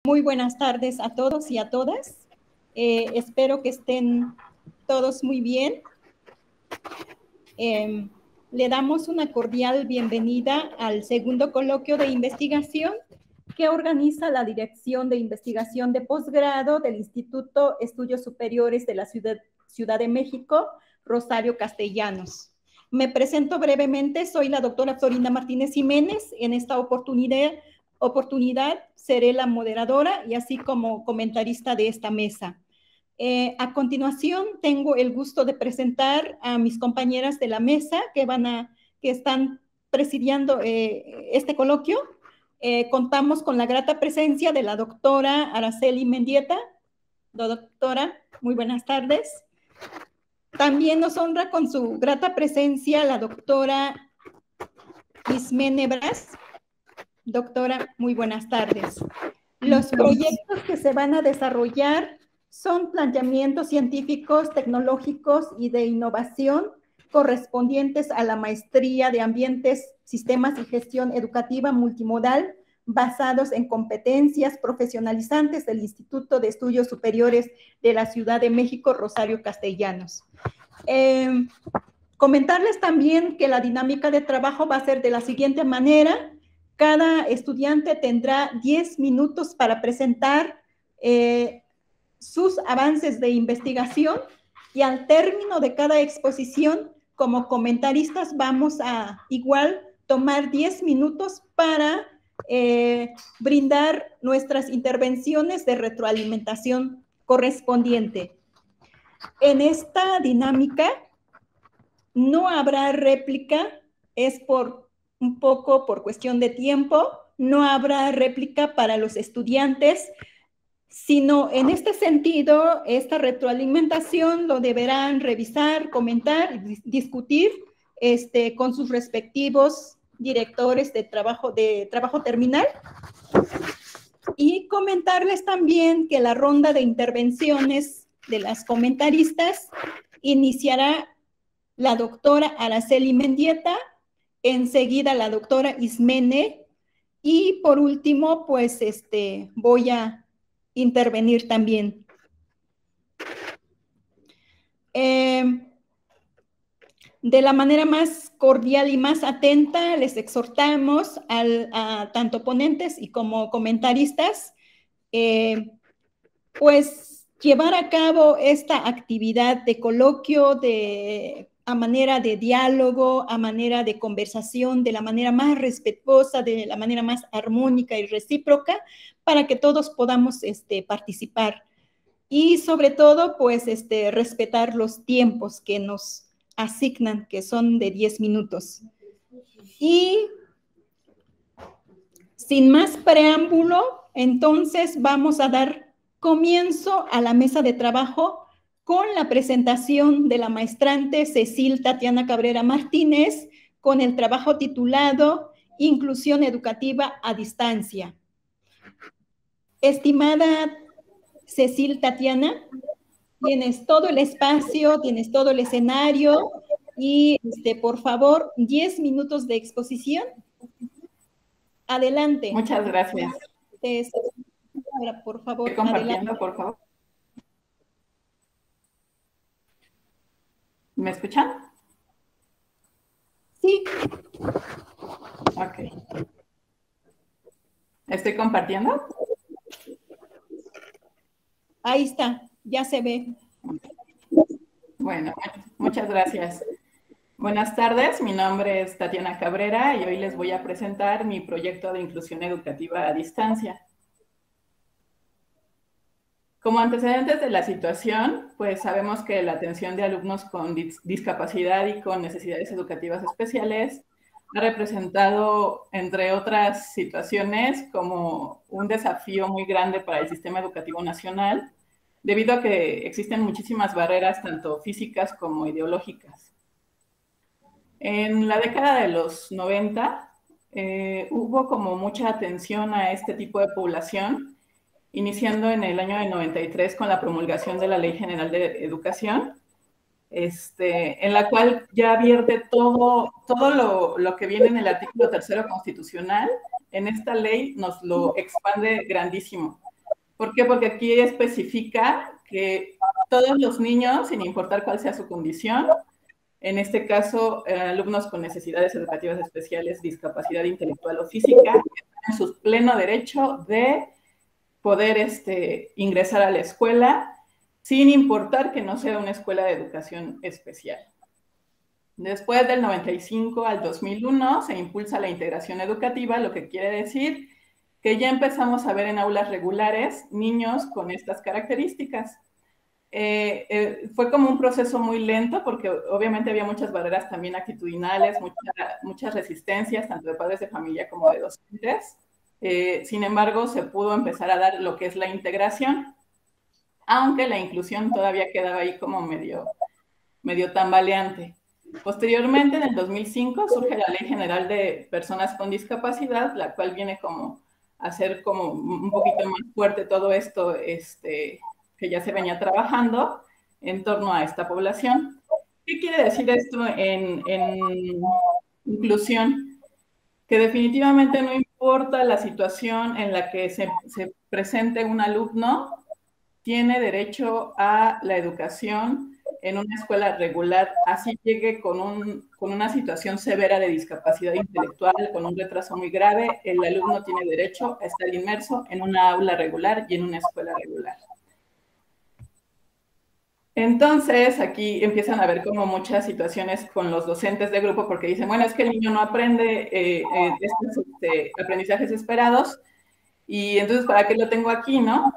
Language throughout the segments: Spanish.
Muy buenas tardes a todos y a todas. Espero que estén todos muy bien. Le damos una cordial bienvenida al segundo coloquio de investigación que organiza la Dirección de Investigación de Posgrado del Instituto Estudios Superiores de la Ciudad de México, Rosario Castellanos. Me presento brevemente, soy la doctora Florinda Martínez Jiménez. En esta oportunidad seré la moderadora y así como comentarista de esta mesa. A continuación, tengo el gusto de presentar a mis compañeras de la mesa que están presidiendo este coloquio. Contamos con la grata presencia de la doctora Araceli Mendieta. Doctora, muy buenas tardes. También nos honra con su grata presencia la doctora Ismene Bras. Doctora, muy buenas tardes. Los proyectos que se van a desarrollar son planteamientos científicos, tecnológicos y de innovación correspondientes a la maestría de ambientes, sistemas y gestión educativa multimodal basados en competencias profesionalizantes del Instituto de Estudios Superiores de la Ciudad de México, Rosario Castellanos. Comentarles también que la dinámica de trabajo va a ser de la siguiente manera. Cada estudiante tendrá 10 minutos para presentar sus avances de investigación y al término de cada exposición, como comentaristas, vamos a igual tomar 10 minutos para brindar nuestras intervenciones de retroalimentación correspondiente. En esta dinámica no habrá réplica, es un poco por cuestión de tiempo, no habrá réplica para los estudiantes, sino en este sentido, esta retroalimentación lo deberán revisar, comentar, discutir con sus respectivos directores de trabajo terminal. Y comentarles también que la ronda de intervenciones de las comentaristas iniciará la doctora Araceli Mendieta, enseguida la doctora Ismene, y por último, pues voy a intervenir también. De la manera más cordial y más atenta, les exhortamos a tanto ponentes y como comentaristas, pues llevar a cabo esta actividad de coloquio a manera de diálogo, a manera de conversación, de la manera más respetuosa, de la manera más armónica y recíproca, para que todos podamos participar. Y sobre todo, pues, respetar los tiempos que nos asignan, que son de 10 minutos. Y sin más preámbulo, entonces vamos a dar comienzo a la mesa de trabajo con la presentación de la maestrante Cecil Tatiana Cabrera Martínez con el trabajo titulado Inclusión Educativa a Distancia. Estimada Cecil Tatiana, tienes todo el espacio, tienes todo el escenario y por favor, 10 minutos de exposición. Adelante. Muchas gracias. Por favor, estoy compartiendo, adelante. por favor. ¿Me escuchan? Sí. Ok. ¿Estoy compartiendo? Ahí está, ya se ve. Bueno, muchas gracias. Buenas tardes, mi nombre es Tatiana Cabrera y hoy les voy a presentar mi proyecto de inclusión educativa a distancia. Como antecedentes de la situación, pues sabemos que la atención de alumnos con discapacidad y con necesidades educativas especiales ha representado, entre otras situaciones, como un desafío muy grande para el sistema educativo nacional, debido a que existen muchísimas barreras, tanto físicas como ideológicas. En la década de los 90, hubo como mucha atención a este tipo de población, iniciando en el año de 93 con la promulgación de la Ley General de Educación, en la cual ya advierte todo lo que viene en el artículo 3º constitucional. En esta ley nos lo expande grandísimo. ¿Por qué? Porque aquí especifica que todos los niños, sin importar cuál sea su condición, en este caso, alumnos con necesidades educativas especiales, discapacidad intelectual o física, están en su pleno derecho de poder ingresar a la escuela, sin importar que no sea una escuela de educación especial. Después del 95 al 2001 se impulsa la integración educativa, lo que quiere decir que ya empezamos a ver en aulas regulares niños con estas características. Fue como un proceso muy lento porque obviamente había muchas barreras también actitudinales, muchas resistencias, tanto de padres de familia como de docentes. Sin embargo, se pudo empezar a dar lo que es la integración, aunque la inclusión todavía quedaba ahí como medio tambaleante. Posteriormente, en el 2005, surge la Ley General de Personas con Discapacidad, la cual viene como a hacer como un poquito más fuerte todo esto que ya se venía trabajando en torno a esta población. ¿Qué quiere decir esto en inclusión? Que definitivamente no importa la situación en la que se presente un alumno, tiene derecho a la educación en una escuela regular, así llegue con una situación severa de discapacidad intelectual, con un retraso muy grave, el alumno tiene derecho a estar inmerso en una aula regular y en una escuela regular. Entonces, aquí empiezan a haber como muchas situaciones con los docentes de grupo porque dicen, bueno, es que el niño no aprende estos aprendizajes esperados y entonces, ¿para qué lo tengo aquí, no?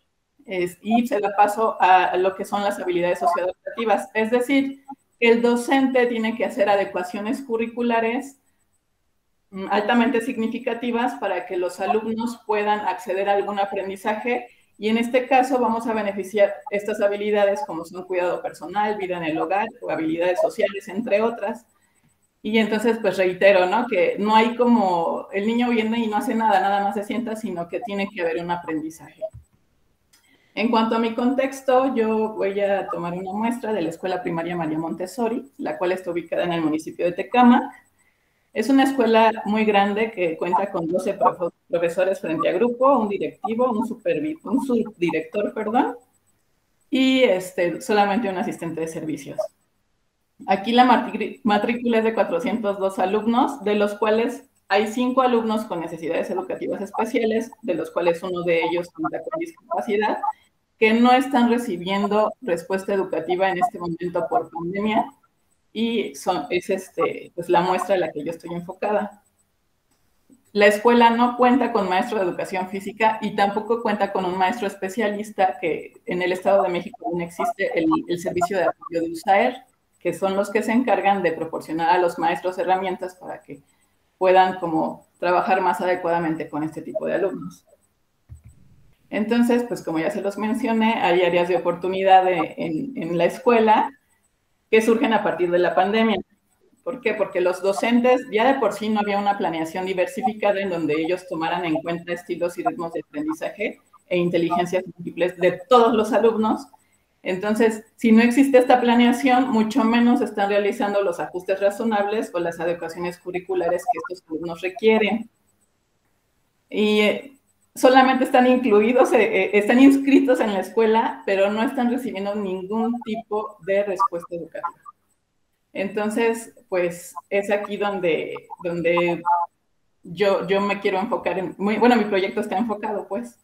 Y se da paso a lo que son las habilidades socioeducativas. Es decir, el docente tiene que hacer adecuaciones curriculares altamente significativas para que los alumnos puedan acceder a algún aprendizaje y en este caso vamos a beneficiar estas habilidades como son cuidado personal, vida en el hogar o habilidades sociales, entre otras. Y entonces, pues reitero, ¿no? Que no hay como el niño viene y no hace nada, nada más se sienta, sino que tiene que haber un aprendizaje. En cuanto a mi contexto, yo voy a tomar una muestra de la Escuela Primaria María Montessori, la cual está ubicada en el municipio de Tecámac. Es una escuela muy grande que cuenta con 12 profesores frente a grupo, un directivo, un subdirector, perdón, y solamente un asistente de servicios. Aquí la matrícula es de 402 alumnos, de los cuales hay 5 alumnos con necesidades educativas especiales, de los cuales uno de ellos cuenta con discapacidad, que no están recibiendo respuesta educativa en este momento por pandemia y es pues la muestra a la que yo estoy enfocada. La escuela no cuenta con maestro de educación física y tampoco cuenta con un maestro especialista, que en el Estado de México aún existe el servicio de apoyo de USAER, que son los que se encargan de proporcionar a los maestros herramientas para que puedan como trabajar más adecuadamente con este tipo de alumnos. Entonces, pues como ya se los mencioné, hay áreas de oportunidad en la escuela que surgen a partir de la pandemia. ¿Por qué? Porque los docentes ya de por sí no había una planeación diversificada en donde ellos tomaran en cuenta estilos y ritmos de aprendizaje e inteligencias múltiples de todos los alumnos. Entonces, si no existe esta planeación, mucho menos están realizando los ajustes razonables o las adecuaciones curriculares que estos alumnos requieren. Y solamente están incluidos, están inscritos en la escuela, pero no están recibiendo ningún tipo de respuesta educativa. Entonces, pues es aquí donde yo me quiero enfocar bueno, mi proyecto está enfocado, pues.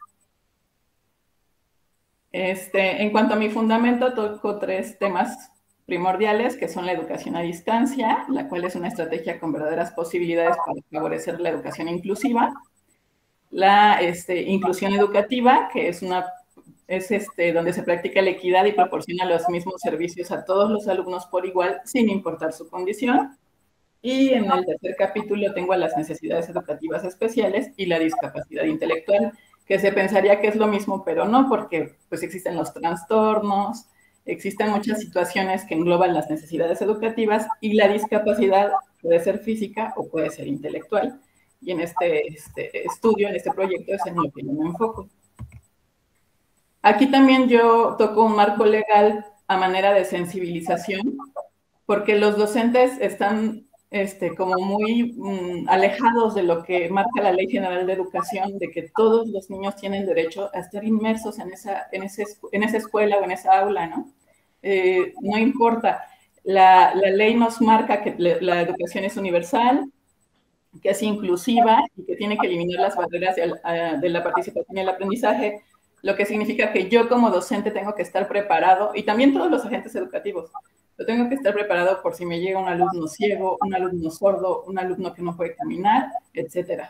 En cuanto a mi fundamento, toco 3 temas primordiales, que son la educación a distancia, la cual es una estrategia con verdaderas posibilidades para favorecer la educación inclusiva, la inclusión educativa, que es donde se practica la equidad y proporciona los mismos servicios a todos los alumnos por igual, sin importar su condición. Y en el tercer capítulo tengo a las necesidades educativas especiales y la discapacidad intelectual, que se pensaría que es lo mismo, pero no, porque pues existen los trastornos, existen muchas situaciones que engloban las necesidades educativas y la discapacidad puede ser física o puede ser intelectual. Y en este estudio, en este proyecto, es en lo que yo me enfoco. Aquí también yo toco un marco legal a manera de sensibilización, porque los docentes están como muy alejados de lo que marca la Ley General de Educación, de que todos los niños tienen derecho a estar inmersos en esa escuela o en esa aula, ¿no? No importa, la ley nos marca que la educación es universal, que es inclusiva y que tiene que eliminar las barreras de la participación y el aprendizaje, lo que significa que yo como docente tengo que estar preparado, y también todos los agentes educativos, yo tengo que estar preparado por si me llega un alumno ciego, un alumno sordo, un alumno que no puede caminar, etc.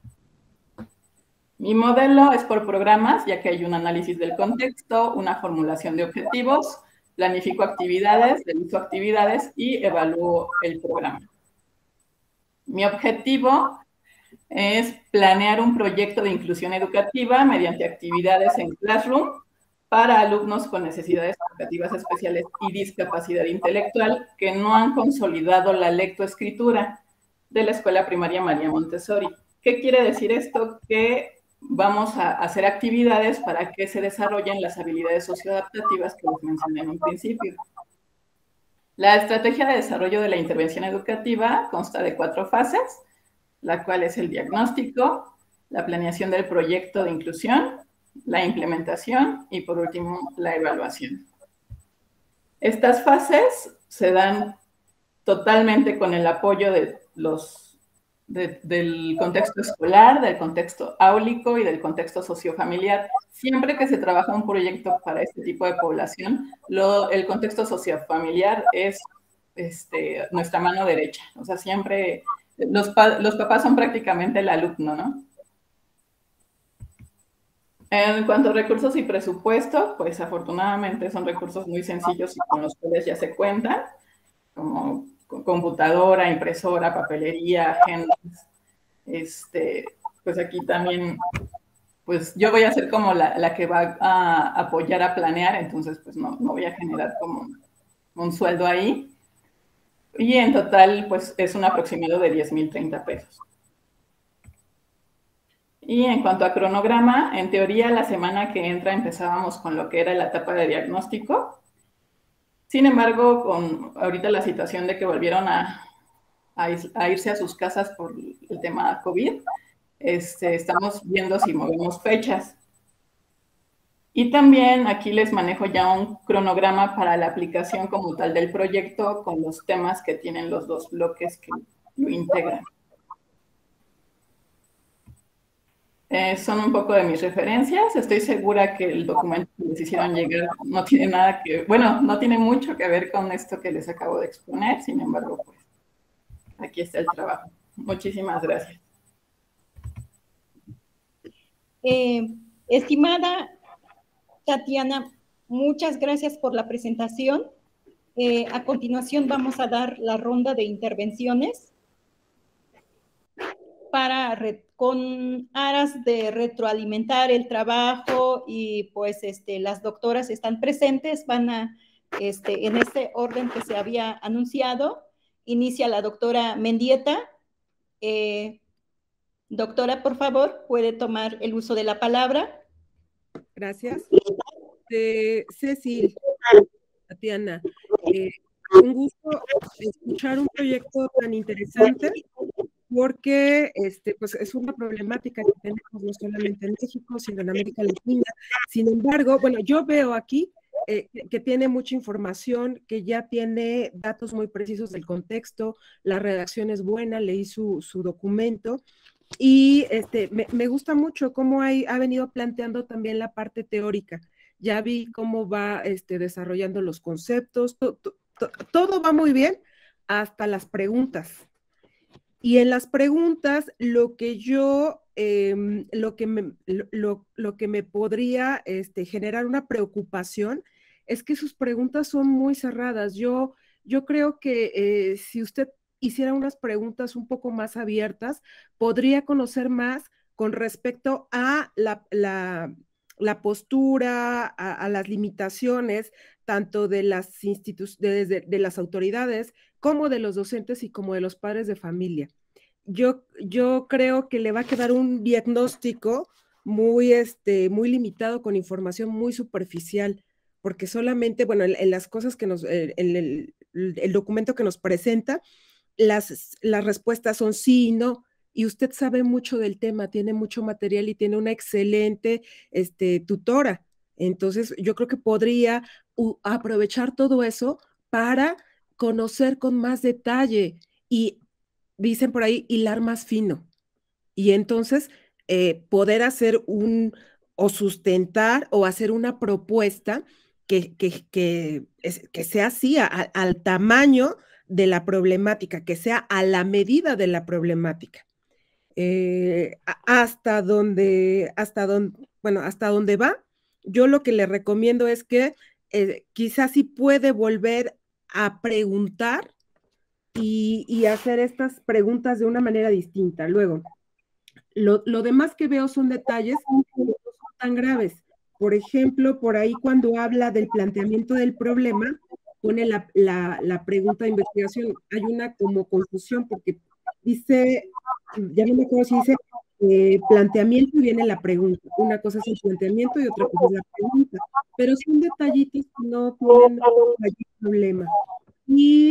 Mi modelo es por programas, ya que hay un análisis del contexto, una formulación de objetivos, planifico actividades, realizo actividades y evalúo el programa. Mi objetivo es planear un proyecto de inclusión educativa mediante actividades en Classroom para alumnos con necesidades educativas especiales y discapacidad intelectual que no han consolidado la lectoescritura de la Escuela Primaria María Montessori. ¿Qué quiere decir esto? Que vamos a hacer actividades para que se desarrollen las habilidades socioadaptativas que les mencioné en un principio. La estrategia de desarrollo de la intervención educativa consta de 4 fases, la cual es el diagnóstico, la planeación del proyecto de inclusión, la implementación y, por último, la evaluación. Estas fases se dan totalmente con el apoyo de del contexto escolar, del contexto áulico y del contexto sociofamiliar. Siempre que se trabaja un proyecto para este tipo de población, el contexto sociofamiliar es nuestra mano derecha. O sea, siempre los papás son prácticamente el alumno, ¿no? En cuanto a recursos y presupuesto, pues afortunadamente son recursos muy sencillos y con los cuales ya se cuentan, como computadora, impresora, papelería, agendas. Pues aquí también, pues yo voy a ser como la que va a apoyar a planear, entonces pues no voy a generar como un sueldo ahí. Y en total, pues es un aproximado de 10,030 pesos. Y en cuanto a cronograma, en teoría la semana que entra empezábamos con lo que era la etapa de diagnóstico. Sin embargo, con ahorita la situación de que volvieron a irse a sus casas por el tema COVID, estamos viendo si movemos fechas. Y también aquí les manejo ya un cronograma para la aplicación como tal del proyecto con los temas que tienen los 2 bloques que lo integran. Son un poco de mis referencias. Estoy segura que el documento que les hicieron llegar no tiene nada que, bueno, no tiene mucho que ver con esto que les acabo de exponer. Sin embargo, pues aquí está el trabajo. Muchísimas gracias. Estimada Tatiana, muchas gracias por la presentación. A continuación vamos a dar la ronda de intervenciones con aras de retroalimentar el trabajo y pues las doctoras están presentes, van a, en este orden que se había anunciado, inicia la doctora Mendieta. Doctora, por favor, puede tomar el uso de la palabra. Gracias. Cecil, Tatiana, un gusto escuchar un proyecto tan interesante porque pues es una problemática que tenemos no solamente en México, sino en América Latina. Sin embargo, bueno, yo veo aquí que tiene mucha información, que ya tiene datos muy precisos del contexto, la redacción es buena, leí su documento, y me gusta mucho cómo ha venido planteando también la parte teórica. Ya vi cómo va desarrollando los conceptos, todo va muy bien, hasta las preguntas. Y en las preguntas, lo que me podría generar una preocupación es que sus preguntas son muy cerradas. Yo creo que si usted hiciera unas preguntas un poco más abiertas, podría conocer más con respecto a la postura, a las limitaciones, tanto de las de las autoridades, como de los docentes y como de los padres de familia. Yo creo que le va a quedar un diagnóstico muy limitado, con información muy superficial, porque solamente, bueno, en las cosas que el documento que nos presenta, las respuestas son sí y no, y usted sabe mucho del tema, tiene mucho material y tiene una excelente tutora. Entonces, yo creo que podría aprovechar todo eso para conocer con más detalle y, dicen por ahí, hilar más fino. Y entonces, poder hacer o sustentar o hacer una propuesta que sea así, al tamaño de la problemática, que sea a la medida de la problemática. Hasta donde va, yo lo que le recomiendo es que quizás sí puede volver a preguntar y hacer estas preguntas de una manera distinta. Luego, lo demás que veo son detalles que no son tan graves. Por ejemplo, por ahí cuando habla del planteamiento del problema, pone la pregunta de investigación. Hay una como confusión porque dice, ya no me acuerdo si dice planteamiento y viene la pregunta. Una cosa es el planteamiento y otra cosa es la pregunta. Pero son detallitos que no tienen problema. Y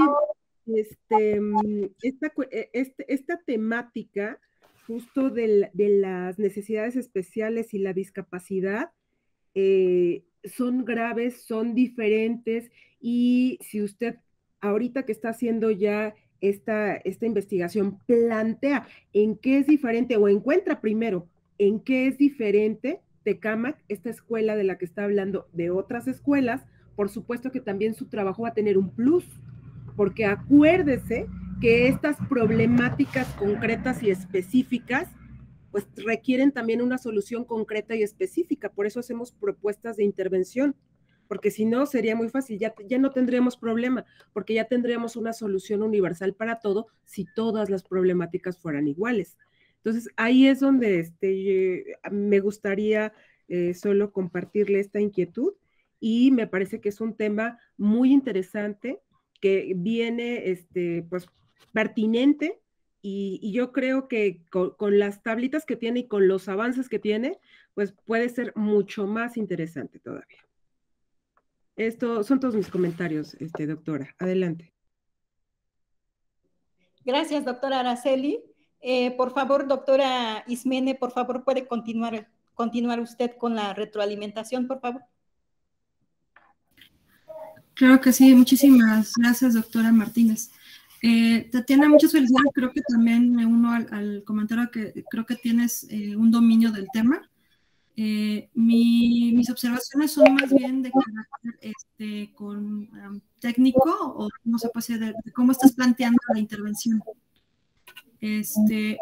esta temática justo de las necesidades especiales y la discapacidad son graves, son diferentes, y si usted ahorita que está haciendo ya esta investigación plantea en qué es diferente o encuentra primero en qué es diferente Tecámac, esta escuela de la que está hablando, de otras escuelas, por supuesto que también su trabajo va a tener un plus, porque acuérdese que estas problemáticas concretas y específicas pues requieren también una solución concreta y específica, por eso hacemos propuestas de intervención, porque si no sería muy fácil, ya no tendríamos problema, porque ya tendríamos una solución universal para todo si todas las problemáticas fueran iguales. Entonces ahí es donde me gustaría solo compartirle esta inquietud, y me parece que es un tema muy interesante que viene pues pertinente, y yo creo que con las tablitas que tiene y con los avances que tiene, pues puede ser mucho más interesante todavía. Estos son todos mis comentarios, doctora. Adelante. Gracias, doctora Araceli. Por favor, doctora Ismene, por favor, puede continuar usted con la retroalimentación, por favor. Claro que sí, muchísimas gracias, doctora Martínez. Tatiana, muchas felicidades. Creo que también me uno al comentario que creo que tienes un dominio del tema. Mis observaciones son más bien de carácter técnico, o no se puede decir, de cómo estás planteando la intervención. El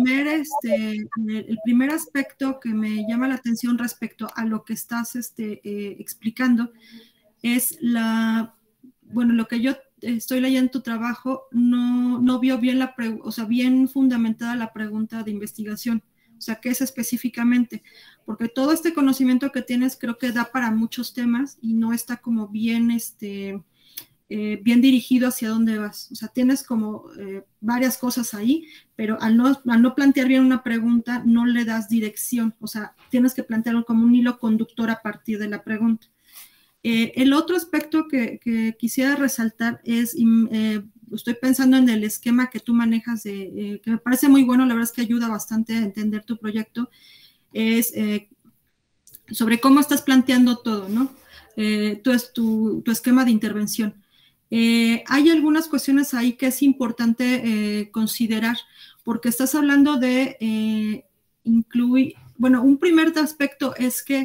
primer aspecto que me llama la atención respecto a lo que estás explicando es lo que yo estoy leyendo en tu trabajo, no vio bien bien fundamentada la pregunta de investigación. O sea, ¿qué es específicamente? Porque todo este conocimiento que tienes creo que da para muchos temas y no está como bien, bien dirigido hacia dónde vas. O sea, tienes como varias cosas ahí, pero al no plantear bien una pregunta, no le das dirección. O sea, tienes que plantearlo como un hilo conductor a partir de la pregunta. El otro aspecto que quisiera resaltar es, estoy pensando en el esquema que tú manejas, que me parece muy bueno, la verdad es que ayuda bastante a entender tu proyecto, es sobre cómo estás planteando todo, ¿no? Tu esquema de intervención. Hay algunas cuestiones ahí que es importante considerar, porque estás hablando de incluir, un primer aspecto es que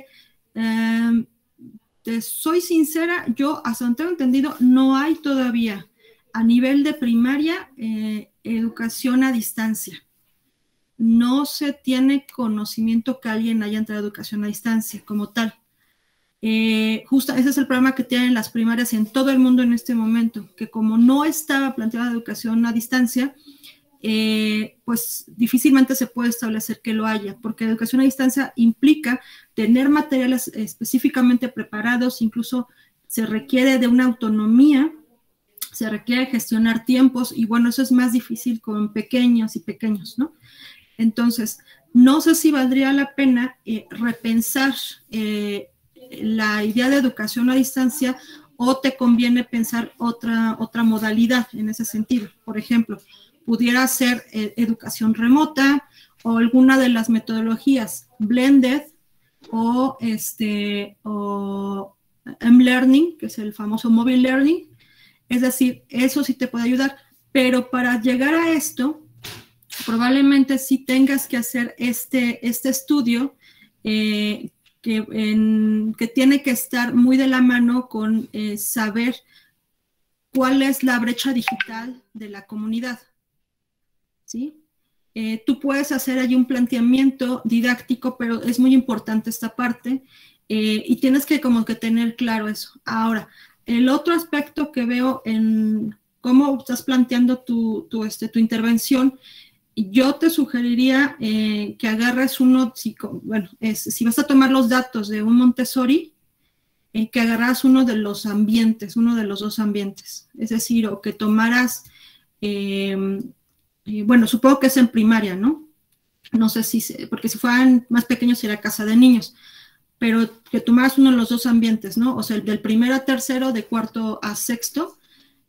soy sincera, yo hasta donde tengo entendido no hay todavía a nivel de primaria educación a distancia. No se tiene conocimiento que alguien haya entrado a educación a distancia como tal. Justo ese es el problema que tienen las primarias en todo el mundo en este momento, que como no estaba planteada la educación a distancia, pues difícilmente se puede establecer que lo haya, porque educación a distancia implica tener materiales específicamente preparados, incluso se requiere de una autonomía, se requiere gestionar tiempos, y bueno, eso es más difícil con pequeños y pequeños, ¿no? Entonces, no sé si valdría la pena repensar la idea de educación a distancia, o te conviene pensar otra modalidad en ese sentido. Por ejemplo, pudiera ser educación remota o alguna de las metodologías blended o M-Learning, que es el famoso mobile learning. Es decir, eso sí te puede ayudar, pero para llegar a esto, probablemente sí tengas que hacer este estudio que tiene que estar muy de la mano con saber cuál es la brecha digital de la comunidad, ¿sí? Tú puedes hacer allí un planteamiento didáctico, pero es muy importante esta parte y tienes que como que tener claro eso. Ahora, el otro aspecto que veo en cómo estás planteando tu intervención, yo te sugeriría que agarres uno, si vas a tomar los datos de un Montessori, que agarras uno de los dos ambientes, es decir, o que tomaras, bueno, supongo que es en primaria, ¿no? No sé porque si fueran más pequeños sería casa de niños, pero que tomaras uno de los dos ambientes, ¿no? O sea, del primero a tercero, de cuarto a sexto,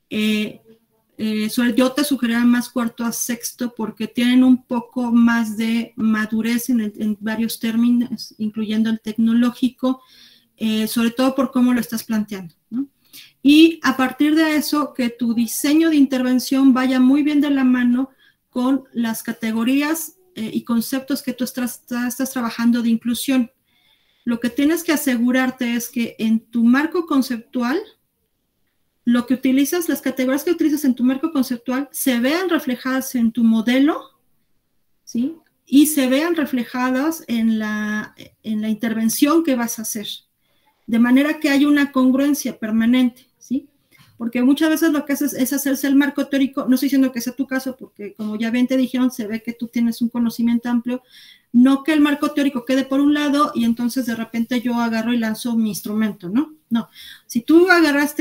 yo te sugeriría más cuarto a sexto porque tienen un poco más de madurez en varios términos, incluyendo el tecnológico, sobre todo por cómo lo estás planteando, ¿no? Y a partir de eso, que tu diseño de intervención vaya muy bien de la mano con las categorías y conceptos que tú estás trabajando de inclusión. Lo que tienes que asegurarte es que en tu marco conceptual, lo que utilizas, las categorías que utilizas en tu marco conceptual se vean reflejadas en tu modelo, ¿sí? Y se vean reflejadas en la intervención que vas a hacer, de manera que haya una congruencia permanente, ¿sí? Porque muchas veces lo que haces es hacerse el marco teórico, no estoy diciendo que sea tu caso, porque como ya bien te dijeron, se ve que tú tienes un conocimiento amplio, no que el marco teórico quede por un lado y entonces de repente yo agarro y lanzo mi instrumento, ¿no? No, si tú agarraste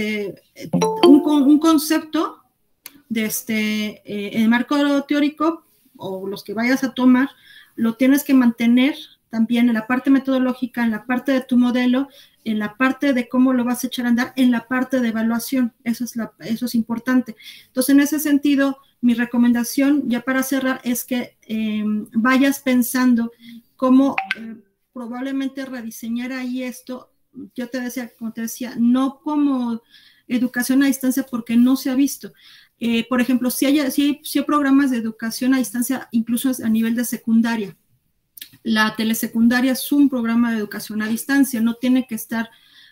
un concepto de el marco teórico o los que vayas a tomar, lo tienes que mantener también en la parte metodológica, en la parte de tu modelo, en la parte de cómo lo vas a echar a andar, en la parte de evaluación. Eso es importante. Entonces, en ese sentido, mi recomendación, ya para cerrar, es que vayas pensando cómo probablemente rediseñar ahí esto. Yo te decía, como te decía, no como educación a distancia porque no se ha visto. Por ejemplo, si hay programas de educación a distancia, incluso a nivel de secundaria. La telesecundaria es un programa de educación a distancia, no tiene que estar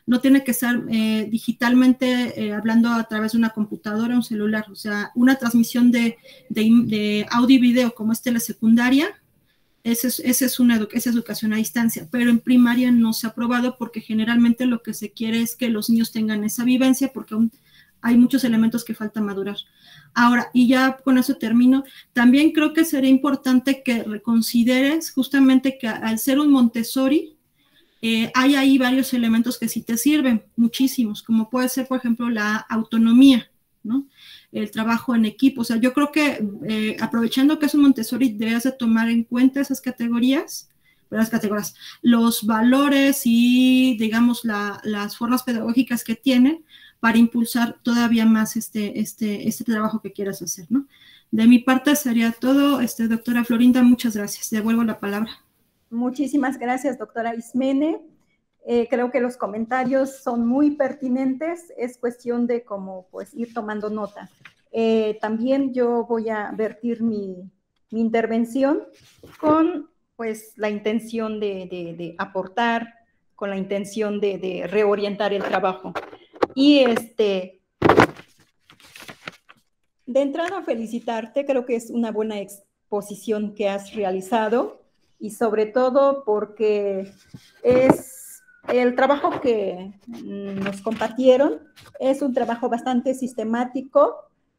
digitalmente hablando a través de una computadora o un celular. O sea, una transmisión de audio y video como es telesecundaria, esa es educación a distancia, pero en primaria no se ha aprobado porque generalmente lo que se quiere es que los niños tengan esa vivencia porque aún hay muchos elementos que faltan madurar. Ahora, y ya con eso termino, también creo que sería importante que reconsideres justamente que al ser un Montessori, hay ahí varios elementos que sí te sirven, muchísimos, como puede ser, por ejemplo, la autonomía, ¿no? El trabajo en equipo. O sea, yo creo que aprovechando que es un Montessori, debes de tomar en cuenta esas categorías, los valores y, digamos, las formas pedagógicas que tienen para impulsar todavía más este trabajo que quieras hacer, ¿no? De mi parte sería todo. Doctora Florinda, muchas gracias. Devuelvo la palabra. Muchísimas gracias, doctora Ismene. Creo que los comentarios son muy pertinentes. Es cuestión de cómo pues ir tomando nota. También yo voy a vertir mi intervención con pues la intención de aportar, con la intención de reorientar el trabajo. Y de entrada felicitarte, creo que es una buena exposición que has realizado y sobre todo porque es el trabajo que nos compartieron, es un trabajo bastante sistemático,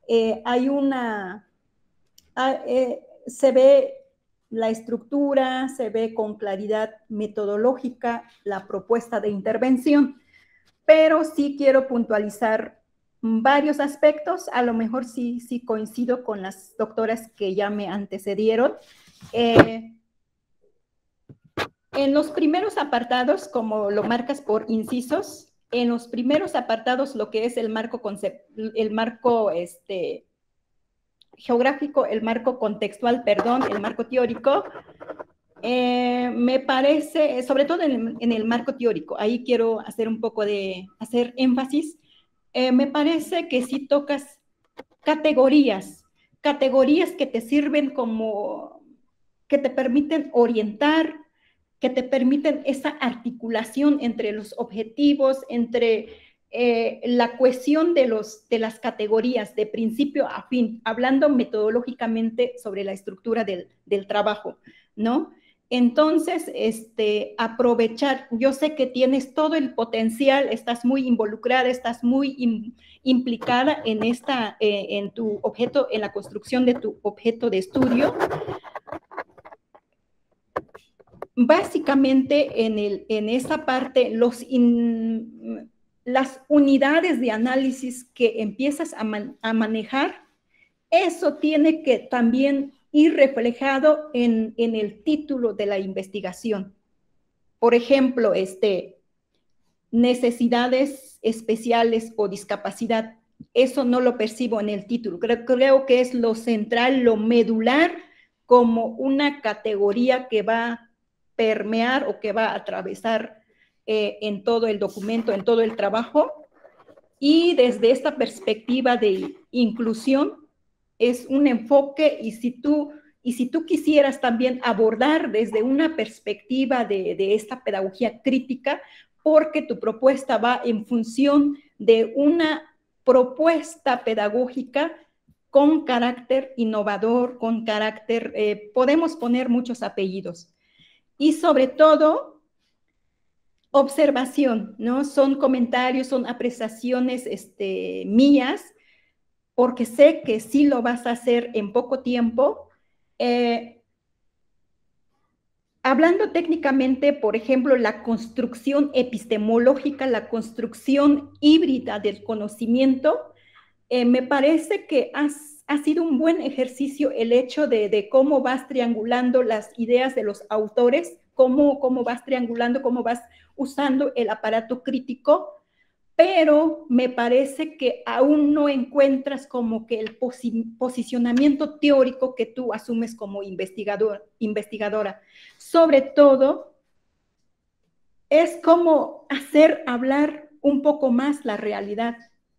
se ve la estructura, se ve con claridad metodológica la propuesta de intervención. Pero sí quiero puntualizar varios aspectos, a lo mejor sí coincido con las doctoras que ya me antecedieron. En los primeros apartados, como lo marcas por incisos, en los primeros apartados lo que es el marco geográfico, el marco contextual, perdón, el marco teórico, me parece, sobre todo en el marco teórico, ahí quiero hacer un poco hacer énfasis, me parece que sí tocas categorías que te sirven como, que te permiten orientar, que te permiten esa articulación entre los objetivos, entre la cohesión de las categorías de principio a fin, hablando metodológicamente sobre la estructura del trabajo, ¿no? Entonces, aprovechar, yo sé que tienes todo el potencial, estás muy involucrada, estás muy implicada en tu objeto, en la construcción de tu objeto de estudio. Básicamente, en esa parte, las unidades de análisis que empiezas a manejar, eso tiene que también ir reflejado en el título de la investigación. Por ejemplo, necesidades especiales o discapacidad, eso no lo percibo en el título. Creo que es lo central, lo medular, como una categoría que va a permear o que va a atravesar en todo el documento, en todo el trabajo. Y desde esta perspectiva de inclusión, es un enfoque, y si tú quisieras también abordar desde una perspectiva de esta pedagogía crítica, porque tu propuesta va en función de una propuesta pedagógica con carácter innovador, con carácter, podemos poner muchos apellidos. Y sobre todo, observación, ¿no? Son comentarios, son apreciaciones mías, porque sé que sí lo vas a hacer en poco tiempo. Hablando técnicamente, por ejemplo, la construcción epistemológica, la construcción híbrida del conocimiento, me parece que ha sido un buen ejercicio el hecho de cómo vas triangulando las ideas de los autores, cómo vas triangulando, cómo vas usando el aparato crítico, pero me parece que aún no encuentras como que el posicionamiento teórico que tú asumes como investigadora. Sobre todo, es como hacer hablar un poco más la realidad.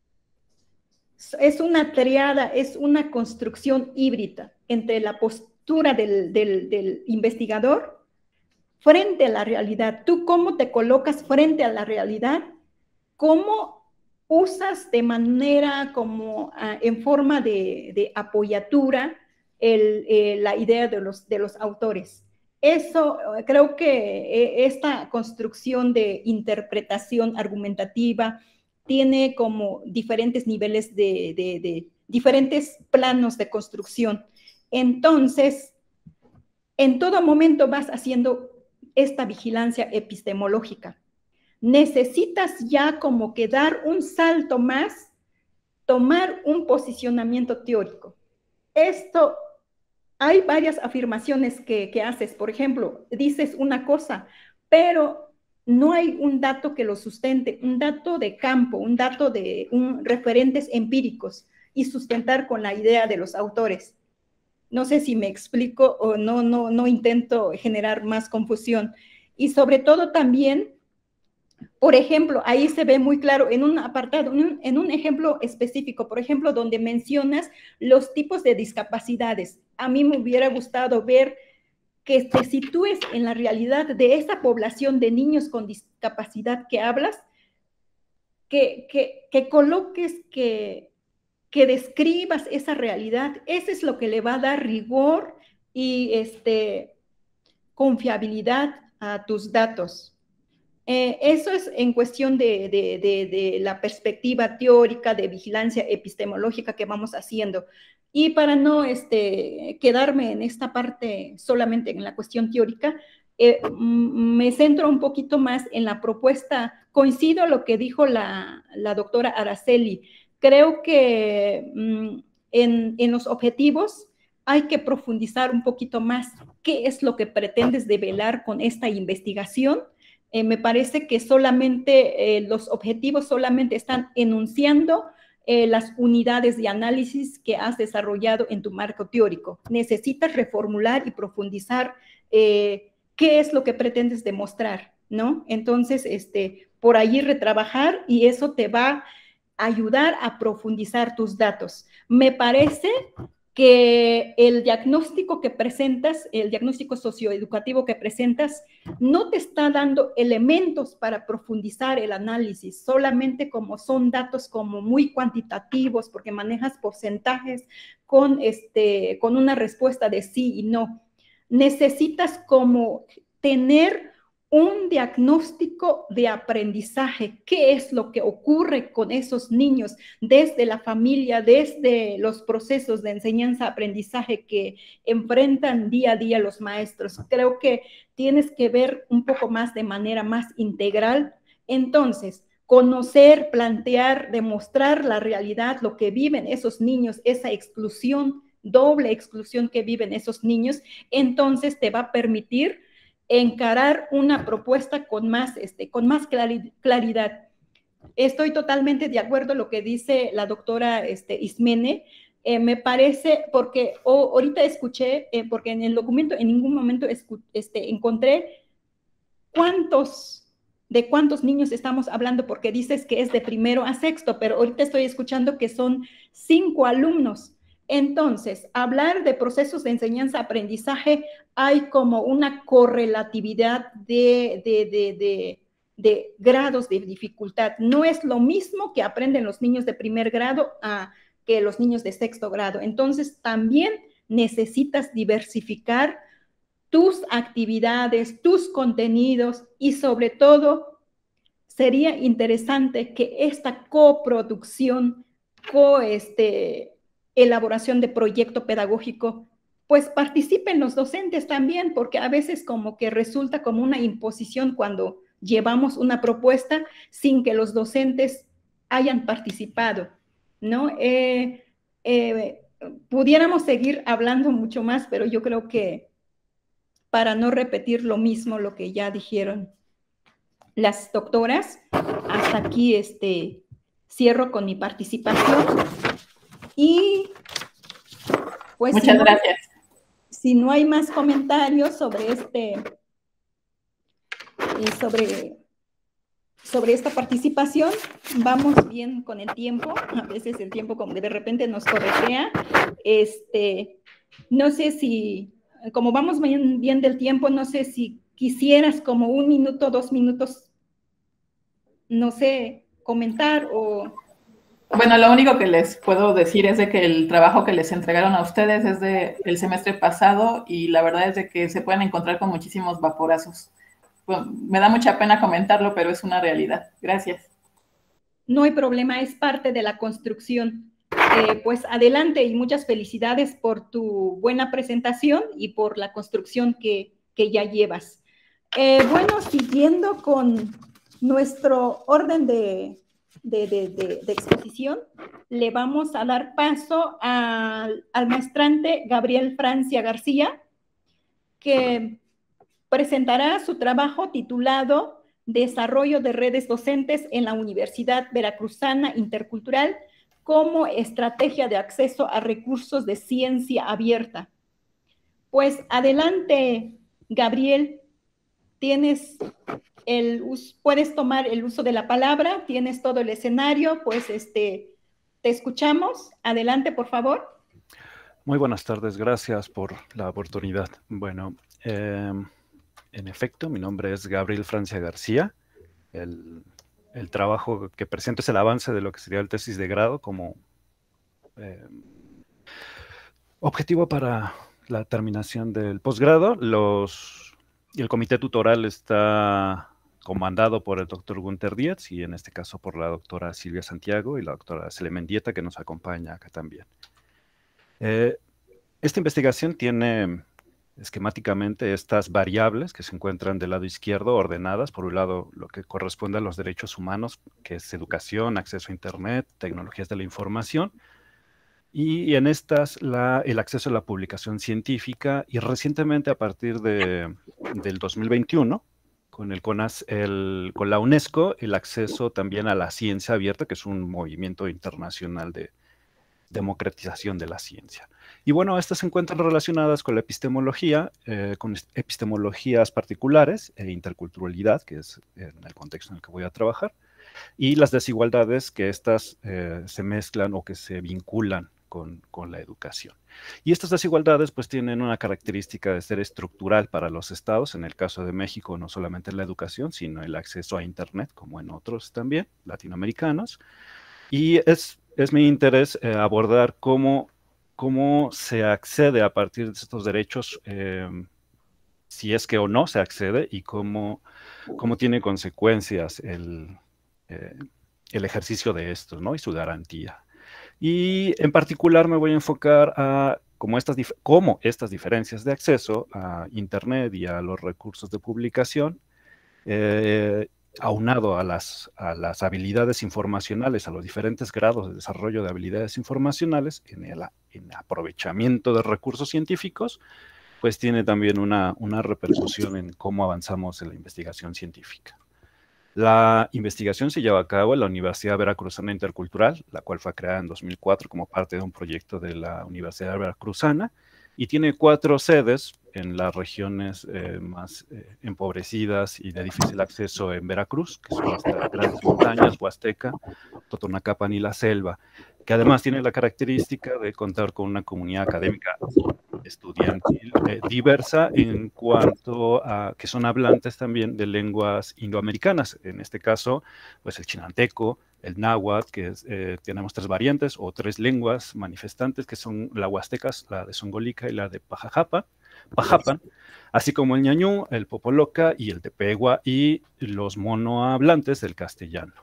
Es una triada, es una construcción híbrida entre la postura del investigador frente a la realidad. ¿Tú cómo te colocas frente a la realidad? ¿Cómo usas de manera como en forma de apoyatura la idea de los autores? Eso, creo que esta construcción de interpretación argumentativa tiene como diferentes niveles de diferentes planos de construcción. Entonces, en todo momento vas haciendo esta vigilancia epistemológica. Necesitas ya como que dar un salto más, tomar un posicionamiento teórico. Esto, hay varias afirmaciones que haces. Por ejemplo, dices una cosa, pero no hay un dato que lo sustente, un dato de campo, un dato de referentes empíricos y sustentar con la idea de los autores. No sé si me explico o no intento generar más confusión. Y sobre todo también, por ejemplo, ahí se ve muy claro en un apartado, en un ejemplo específico, por ejemplo, donde mencionas los tipos de discapacidades. A mí me hubiera gustado ver que te sitúes en la realidad de esa población de niños con discapacidad que hablas, que coloques, que describas esa realidad. Eso es lo que le va a dar rigor y confiabilidad a tus datos. Eso es en cuestión de la perspectiva teórica de vigilancia epistemológica que vamos haciendo. Y para no quedarme en esta parte solamente en la cuestión teórica, me centro un poquito más en la propuesta. Coincido lo que dijo la doctora Araceli. Creo que en los objetivos hay que profundizar un poquito más qué es lo que pretendes develar con esta investigación. Me parece que solamente los objetivos solamente están enunciando las unidades de análisis que has desarrollado en tu marco teórico. Necesitas reformular y profundizar qué es lo que pretendes demostrar, ¿no? Entonces, por allí retrabajar y eso te va a ayudar a profundizar tus datos. Me parece que el diagnóstico que presentas, el diagnóstico socioeducativo que presentas, no te está dando elementos para profundizar el análisis, solamente como son datos como muy cuantitativos, porque manejas porcentajes con una respuesta de sí y no. Necesitas como tener un diagnóstico de aprendizaje, qué es lo que ocurre con esos niños desde la familia, desde los procesos de enseñanza-aprendizaje que enfrentan día a día los maestros. Creo que tienes que ver un poco más de manera más integral. Entonces, conocer, plantear, demostrar la realidad, lo que viven esos niños, esa exclusión, doble exclusión que viven esos niños, entonces te va a permitir encarar una propuesta con más claridad. Estoy totalmente de acuerdo en lo que dice la doctora Ismene. Me parece, porque ahorita escuché, porque en el documento en ningún momento encontré de cuántos niños estamos hablando, porque dices que es de primero a sexto, pero ahorita estoy escuchando que son 5 alumnos. Entonces, hablar de procesos de enseñanza-aprendizaje, hay como una correlatividad de grados de dificultad. No es lo mismo que aprenden los niños de primer grado que los niños de sexto grado. Entonces, también necesitas diversificar tus actividades, tus contenidos y sobre todo, sería interesante que esta coproducción, elaboración de proyecto pedagógico, pues participen los docentes también, porque a veces como que resulta como una imposición cuando llevamos una propuesta sin que los docentes hayan participado, ¿no? Pudiéramos seguir hablando mucho más, pero yo creo que para no repetir lo mismo, lo que ya dijeron las doctoras, hasta aquí cierro con mi participación. Y pues muchas gracias. Si no hay más comentarios sobre sobre esta participación, vamos bien con el tiempo. A veces el tiempo como que de repente nos corretea. No sé si, como vamos bien del tiempo, no sé si quisieras como 1 minuto, 2 minutos, no sé, comentar o... Bueno, lo único que les puedo decir es de que el trabajo que les entregaron a ustedes es del semestre pasado y la verdad es de que se pueden encontrar con muchísimos vaporazos. Bueno, me da mucha pena comentarlo, pero es una realidad. Gracias. No hay problema, es parte de la construcción. Pues adelante y muchas felicidades por tu buena presentación y por la construcción que ya llevas. Bueno, siguiendo con nuestro orden de exposición, le vamos a dar paso al maestrante Gabriel Francia García, que presentará su trabajo titulado Desarrollo de redes docentes en la Universidad Veracruzana Intercultural como estrategia de acceso a recursos de ciencia abierta. Pues adelante, Gabriel, puedes tomar el uso de la palabra, tienes todo el escenario, pues te escuchamos. Adelante, por favor. Muy buenas tardes, gracias por la oportunidad. Bueno, en efecto, mi nombre es Gabriel Francia García. El trabajo que presento es el avance de lo que sería el tesis de grado como objetivo para la terminación del posgrado. El comité tutoral está comandado por el doctor Gunther Dietz y en este caso por la doctora Silvia Santiago y la doctora Selene Mendieta, que nos acompaña acá también. Esta investigación tiene esquemáticamente estas variables que se encuentran del lado izquierdo ordenadas. Por un lado, lo que corresponde a los derechos humanos, que es educación, acceso a Internet, tecnologías de la información. Y en estas, el acceso a la publicación científica. Y recientemente, a partir del 2021, con la UNESCO el acceso también a la ciencia abierta, que es un movimiento internacional de democratización de la ciencia. Y bueno, estas se encuentran relacionadas con la epistemología, con epistemologías particulares e interculturalidad, que es en el contexto en el que voy a trabajar, y las desigualdades que estas se mezclan o que se vinculan con la educación. Y estas desigualdades pues tienen una característica de ser estructural para los estados, en el caso de México no solamente la educación, sino el acceso a Internet, como en otros también, latinoamericanos. Y es mi interés abordar cómo se accede a partir de estos derechos, si es que o no se accede, y cómo tiene consecuencias el ejercicio de estos, ¿no? Y su garantía. Y en particular me voy a enfocar a cómo estas diferencias de acceso a Internet y a los recursos de publicación, aunado a las habilidades informacionales, a los diferentes grados de desarrollo de habilidades informacionales en el aprovechamiento de recursos científicos, pues tiene también una repercusión en cómo avanzamos en la investigación científica. La investigación se lleva a cabo en la Universidad Veracruzana Intercultural, la cual fue creada en 2004 como parte de un proyecto de la Universidad Veracruzana, y tiene 4 sedes en las regiones más empobrecidas y de difícil acceso en Veracruz, que son las Grandes Montañas, Huasteca, Totonacapan y La Selva, que además tiene la característica de contar con una comunidad académica estudiantil diversa en cuanto a que son hablantes también de lenguas indoamericanas, en este caso, pues el chinanteco, el náhuatl, que tenemos 3 variantes o 3 lenguas manifestantes, que son la huasteca, la de Songolica y la de Pajapan, así como el ñañú, el popoloca y el tepehua y los monohablantes del castellano.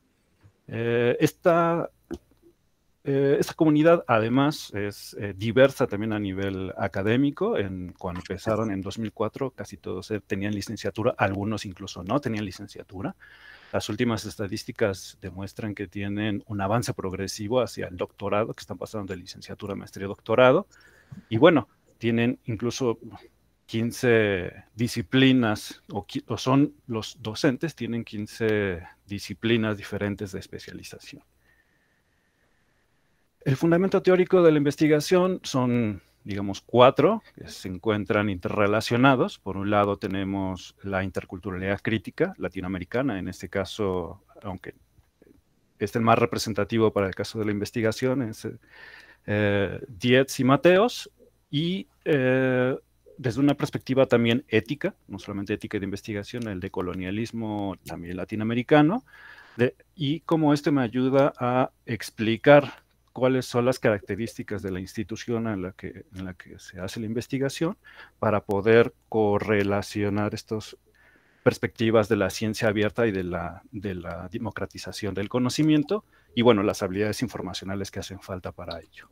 Esta comunidad además es diversa también a nivel académico. Cuando empezaron en 2004 casi todos tenían licenciatura, algunos incluso no tenían licenciatura. Las últimas estadísticas demuestran que tienen un avance progresivo hacia el doctorado, que están pasando de licenciatura a maestría y doctorado. Y bueno, tienen incluso 15 disciplinas, o son los docentes, tienen 15 disciplinas diferentes de especialización. El fundamento teórico de la investigación son, digamos, 4 que se encuentran interrelacionados. Por un lado tenemos la interculturalidad crítica latinoamericana, en este caso, aunque es el más representativo para el caso de la investigación, es Dietz y Mateos, y desde una perspectiva también ética, no solamente ética de investigación, el decolonialismo también latinoamericano, y cómo me ayuda a explicar cuáles son las características de la institución en la que se hace la investigación para poder correlacionar estas perspectivas de la ciencia abierta y de la democratización del conocimiento y, bueno, las habilidades informacionales que hacen falta para ello.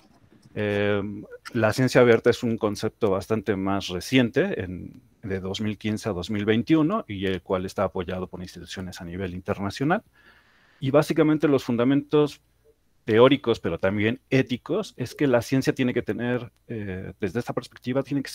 La ciencia abierta es un concepto bastante más reciente, de 2015 a 2021, y el cual está apoyado por instituciones a nivel internacional. Y básicamente los fundamentos teóricos, pero también éticos, es que la ciencia tiene que tener, desde esta perspectiva, tiene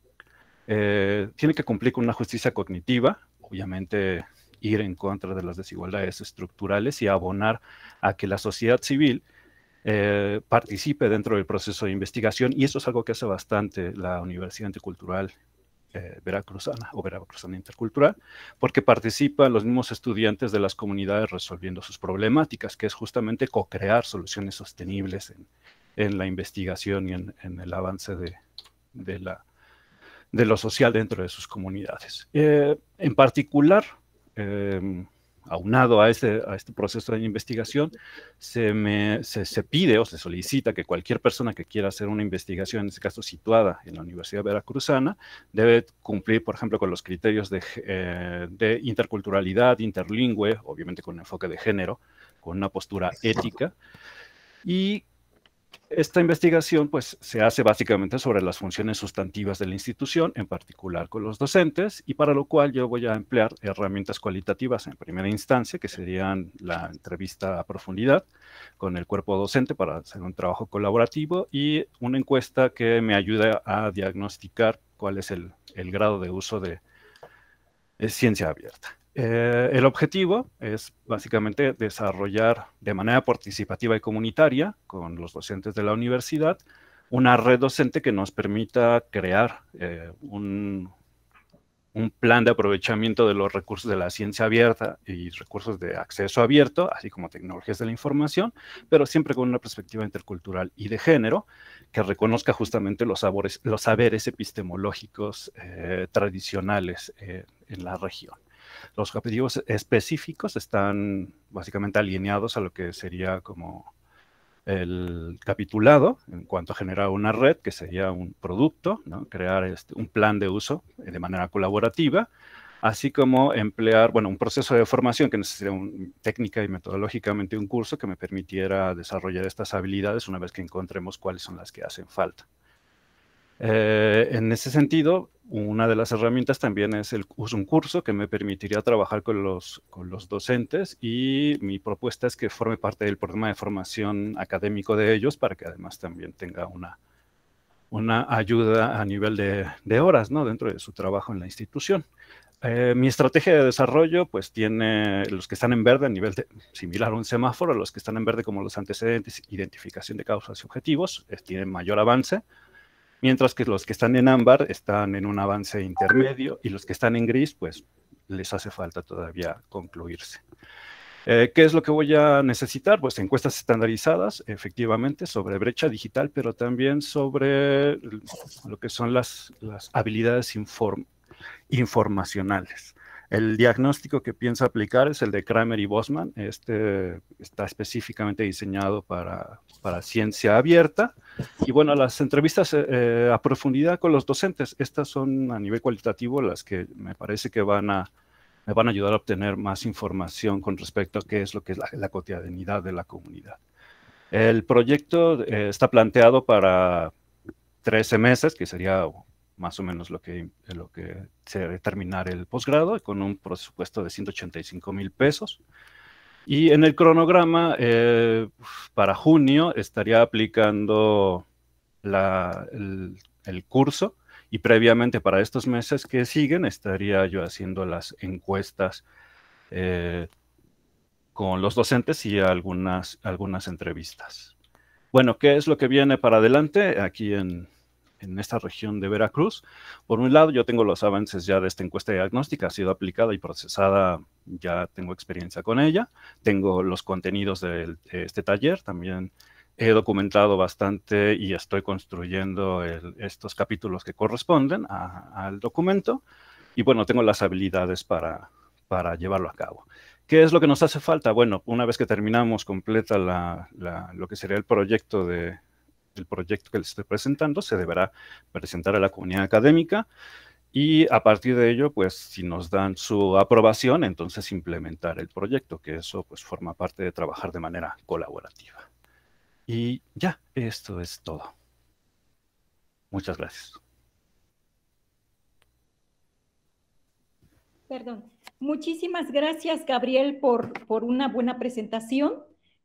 que cumplir con una justicia cognitiva, obviamente ir en contra de las desigualdades estructurales y abonar a que la sociedad civil participe dentro del proceso de investigación, y eso es algo que hace bastante la Universidad Intercultural Veracruzana o Veracruzana Intercultural, porque participan los mismos estudiantes de las comunidades resolviendo sus problemáticas, que es justamente co-crear soluciones sostenibles en la investigación y en el avance de lo social dentro de sus comunidades. En particular, aunado a este proceso de investigación, se pide o se solicita que cualquier persona que quiera hacer una investigación, en este caso situada en la Universidad Veracruzana, debe cumplir, por ejemplo, con los criterios de interculturalidad, interlingüe, obviamente con enfoque de género, con una postura ética. Y esta investigación pues, se hace básicamente sobre las funciones sustantivas de la institución, en particular con los docentes, y para lo cual yo voy a emplear herramientas cualitativas en primera instancia, que serían la entrevista a profundidad con el cuerpo docente para hacer un trabajo colaborativo, y una encuesta que me ayude a diagnosticar cuál es el grado de uso es ciencia abierta. El objetivo es básicamente desarrollar de manera participativa y comunitaria con los docentes de la universidad una red docente que nos permita crear un plan de aprovechamiento de los recursos de la ciencia abierta y recursos de acceso abierto, así como tecnologías de la información, pero siempre con una perspectiva intercultural y de género que reconozca justamente los saberes epistemológicos tradicionales en la región. Los objetivos específicos están básicamente alineados a lo que sería como el capitulado en cuanto a generar una red, que sería un producto, ¿no? Crear un plan de uso de manera colaborativa, así como emplear, bueno, un proceso de formación que necesitaría técnica y metodológicamente un curso que me permitiera desarrollar estas habilidades una vez que encontremos cuáles son las que hacen falta. En ese sentido, una de las herramientas también es un curso que me permitiría trabajar con los docentes, y mi propuesta es que forme parte del programa de formación académico de ellos para que además también tenga una ayuda a nivel de horas, ¿no? Dentro de su trabajo en la institución. Mi estrategia de desarrollo pues tiene los que están en verde a nivel similar a un semáforo, los que están en verde como los antecedentes, identificación de causas y objetivos, tienen mayor avance, mientras que los que están en ámbar están en un avance intermedio y los que están en gris, pues les hace falta todavía concluirse. ¿Qué es lo que voy a necesitar? Pues encuestas estandarizadas, efectivamente, sobre brecha digital, pero también sobre lo que son las habilidades informacionales. El diagnóstico que pienso aplicar es el de Kramer y Bosman. Este está específicamente diseñado para ciencia abierta. Y bueno, las entrevistas a profundidad con los docentes, estas son a nivel cualitativo las que me parece que me van a ayudar a obtener más información con respecto a qué es lo que es la cotidianidad de la comunidad. El proyecto está planteado para 13 meses, que sería más o menos lo que se debe terminar el posgrado, con un presupuesto de 185,000 pesos. Y en el cronograma, para junio, estaría aplicando el curso, y previamente para estos meses que siguen, estaría yo haciendo las encuestas con los docentes y algunas entrevistas. Bueno, ¿qué es lo que viene para adelante aquí en esta región de Veracruz? Por un lado, yo tengo los avances ya de esta encuesta diagnóstica, ha sido aplicada y procesada, ya tengo experiencia con ella, tengo los contenidos de este taller, también he documentado bastante y estoy construyendo estos capítulos que corresponden al documento, y bueno, tengo las habilidades para llevarlo a cabo. ¿Qué es lo que nos hace falta? Bueno, una vez que terminamos completa lo que sería el proyecto que les estoy presentando, se deberá presentar a la comunidad académica, y a partir de ello, pues si nos dan su aprobación, entonces implementar el proyecto, que eso pues forma parte de trabajar de manera colaborativa. Y ya, esto es todo. Muchas gracias. Perdón. Muchísimas gracias, Gabriel, por una buena presentación.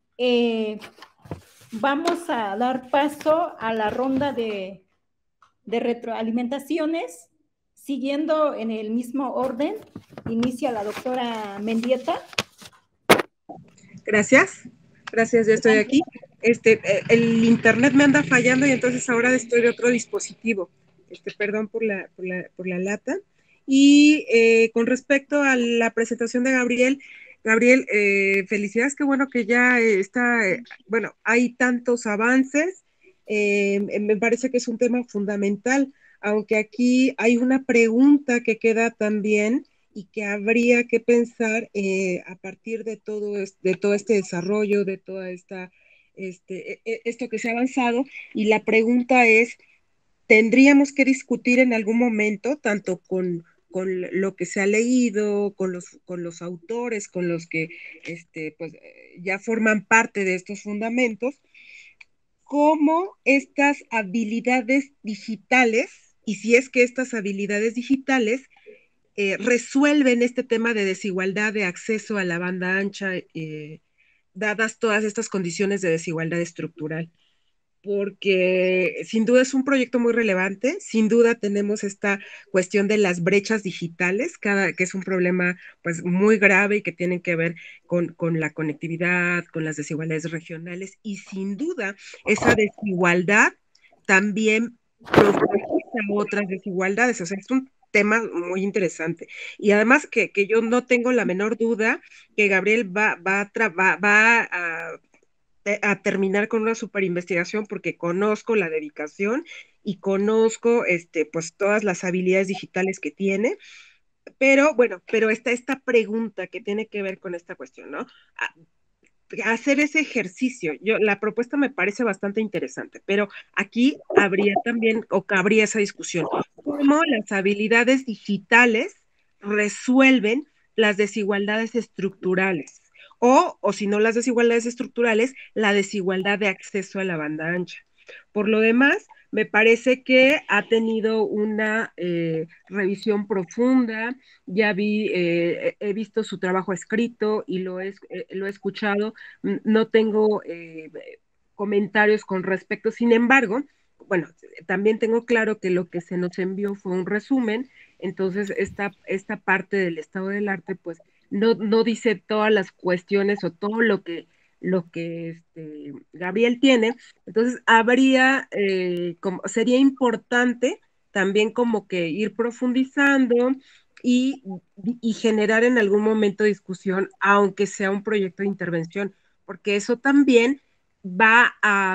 Vamos a dar paso a la ronda de retroalimentaciones. Siguiendo en el mismo orden, inicia la doctora Mendieta. Gracias, ya estoy aquí. El internet me anda fallando y entonces ahora estoy de otro dispositivo. Perdón por la lata. Y con respecto a la presentación de Gabriel, felicidades, qué bueno que ya está, bueno, hay tantos avances, me parece que es un tema fundamental, aunque aquí hay una pregunta que queda también y que habría que pensar a partir de todo este desarrollo, de toda esto que se ha avanzado, y la pregunta es, ¿tendríamos que discutir en algún momento, tanto con lo que se ha leído, con los autores, con los que pues, ya forman parte de estos fundamentos, cómo estas habilidades digitales, y si es que estas habilidades digitales resuelven este tema de desigualdad de acceso a la banda ancha, dadas todas estas condiciones de desigualdad estructural? porque sin duda es un proyecto muy relevante, sin duda tenemos esta cuestión de las brechas digitales, que es un problema pues muy grave y que tienen que ver con la conectividad, con las desigualdades regionales, y sin duda esa desigualdad también profundiza otras desigualdades, o sea, es un tema muy interesante. Y además que yo no tengo la menor duda que Gabriel va a terminar con una super investigación porque conozco la dedicación y conozco pues todas las habilidades digitales que tiene, pero bueno, pero está esta pregunta que tiene que ver con esta cuestión, ¿no? Hacer ese ejercicio, la propuesta me parece bastante interesante, pero aquí habría también, o cabría esa discusión, cómo las habilidades digitales resuelven las desigualdades estructurales, o si no las desigualdades estructurales, la desigualdad de acceso a la banda ancha. Por lo demás, me parece que ha tenido una revisión profunda, ya he visto su trabajo escrito y lo he escuchado, no tengo comentarios con respecto, sin embargo, bueno, también tengo claro que lo que se nos envió fue un resumen, entonces esta parte del estado del arte, pues no dice todas las cuestiones o todo lo que Gabriel tiene, entonces sería importante también como que ir profundizando y, y generar en algún momento discusión, aunque sea un proyecto de intervención, porque eso también va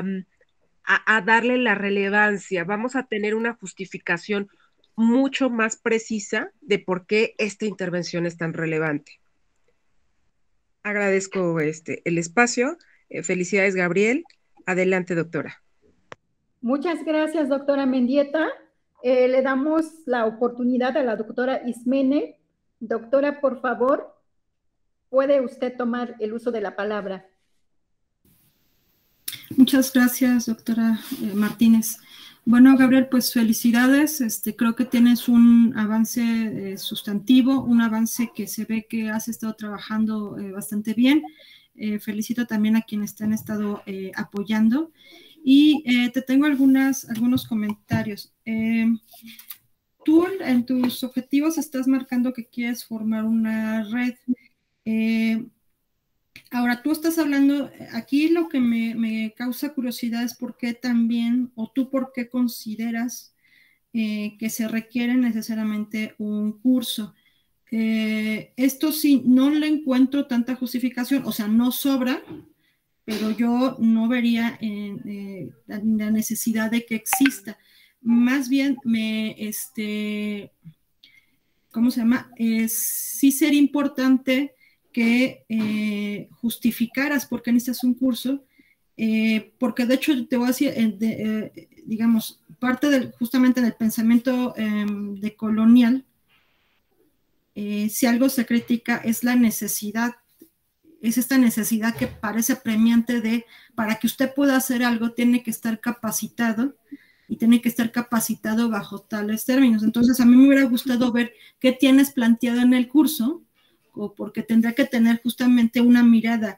a darle la relevancia, vamos a tener una justificación mucho más precisa de por qué esta intervención es tan relevante. Agradezco el espacio. Felicidades, Gabriel. Adelante, doctora. Muchas gracias, doctora Mendieta. Le damos la oportunidad a la doctora Ismene. Doctora, por favor, puede usted tomar el uso de la palabra. Muchas gracias, doctora Martínez. Bueno, Gabriel, pues felicidades. Creo que tienes un avance sustantivo, un avance que se ve que has estado trabajando bastante bien. Felicito también a quienes te han estado apoyando. Y te tengo algunos comentarios. Tú en tus objetivos estás marcando que quieres formar una red. Ahora, tú estás hablando, aquí lo que me causa curiosidad es por qué también, o tú por qué consideras que se requiere necesariamente un curso. Esto sí, no le encuentro tanta justificación, o sea, no sobra, pero yo no vería la necesidad de que exista. Más bien, ¿cómo se llama? Sí sería importante que justificaras por qué necesitas un curso, porque de hecho te voy a decir, digamos, parte justamente del pensamiento decolonial, si algo se critica es la necesidad, es esta necesidad que parece premiante de, para que usted pueda hacer algo, tiene que estar capacitado, y tiene que estar capacitado bajo tales términos. Entonces, a mí me hubiera gustado ver qué tienes planteado en el curso, o porque tendría que tener justamente una mirada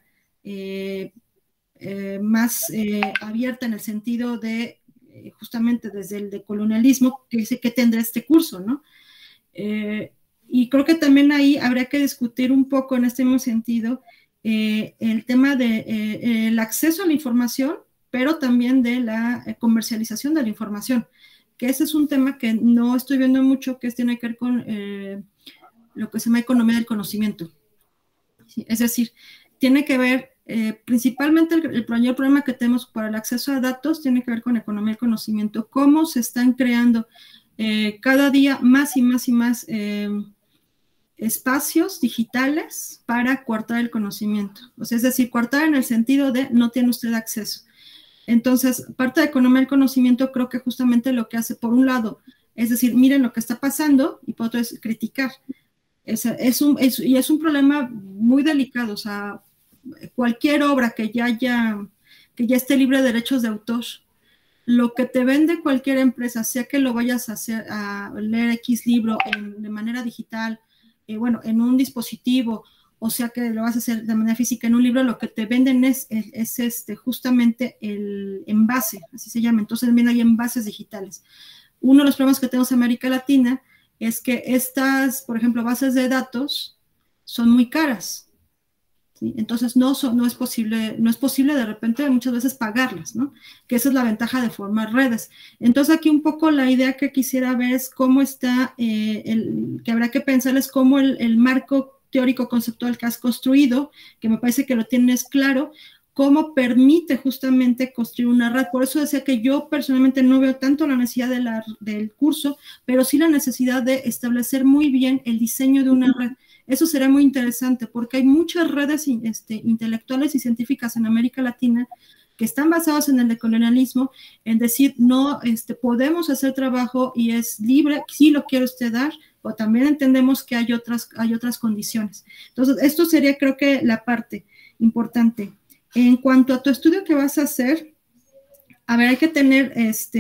más abierta en el sentido de, justamente desde el decolonialismo, que dice que tendrá este curso, ¿no? Y creo que también ahí habría que discutir un poco en este mismo sentido el tema del acceso a la información, pero también de la comercialización de la información, que ese es un tema que no estoy viendo mucho, que tiene que ver con lo que se llama economía del conocimiento. ¿Sí? Es decir, tiene que ver, principalmente el mayor problema que tenemos para el acceso a datos tiene que ver con economía del conocimiento, cómo se están creando cada día más y más y más espacios digitales para coartar el conocimiento. O sea, es decir, coartar en el sentido de no tiene usted acceso. Entonces, parte de economía del conocimiento creo que justamente lo que hace, por un lado, es decir, miren lo que está pasando, y por otro es criticar. Y es un problema muy delicado. O sea, cualquier obra que ya esté libre de derechos de autor, lo que te vende cualquier empresa, sea que lo vayas a leer X libro de manera digital, bueno, en un dispositivo, o sea que lo vas a hacer de manera física en un libro, lo que te venden es justamente el envase, así se llama. Entonces también hay envases digitales. Uno de los problemas que tenemos en América Latina es que estas, por ejemplo, bases de datos son muy caras, ¿sí? Entonces no es posible de repente muchas veces pagarlas, ¿no? Que esa es la ventaja de formar redes. Entonces aquí un poco la idea que quisiera ver es cómo está, que habrá que pensar es cómo el marco teórico conceptual que has construido, que me parece que lo tienes claro, cómo permite justamente construir una red. Por eso decía que yo personalmente no veo tanto la necesidad del curso, pero sí la necesidad de establecer muy bien el diseño de una red. Eso será muy interesante porque hay muchas redes intelectuales y científicas en América Latina que están basadas en el decolonialismo, en decir, no, podemos hacer trabajo y es libre, sí lo quiere usted dar, o también entendemos que hay otras condiciones. Entonces, esto sería, creo que, la parte importante. En cuanto a tu estudio que vas a hacer, a ver, hay que tener,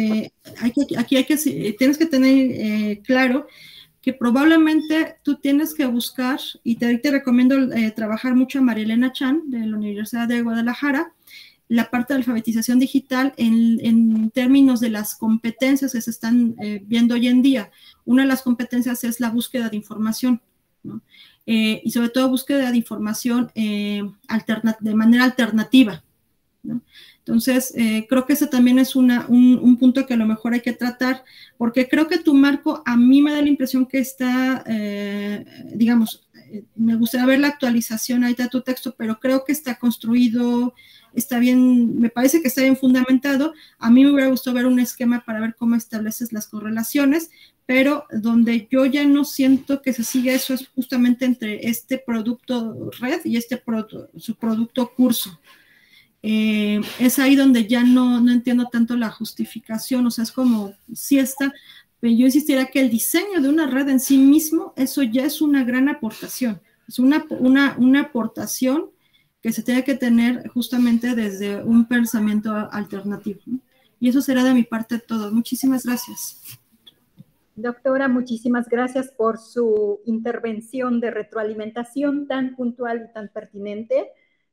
tienes que tener claro que probablemente tú tienes que buscar, y te recomiendo trabajar mucho a María Elena Chan, de la Universidad de Guadalajara, la parte de alfabetización digital en términos de las competencias que se están viendo hoy en día. Una de las competencias es la búsqueda de información, ¿no? Y sobre todo búsqueda de información de manera alternativa, ¿no? Entonces, creo que ese también es un punto que a lo mejor hay que tratar, porque creo que tu marco a mí me da la impresión que está, digamos, me gustaría ver la actualización ahí de tu texto, pero creo que está construido, está bien, me parece que está bien fundamentado. A mí me hubiera gustado ver un esquema para ver cómo estableces las correlaciones, pero donde yo ya no siento que se siga eso es justamente entre este producto red y su producto curso. Es ahí donde ya no entiendo tanto la justificación, o sea, es como, sí está, pero yo insistiría que el diseño de una red en sí mismo, eso ya es una gran aportación, es una aportación que se tiene que tener justamente desde un pensamiento alternativo, ¿no? Y eso será de mi parte todo. Muchísimas gracias. Doctora, muchísimas gracias por su intervención de retroalimentación tan puntual y tan pertinente.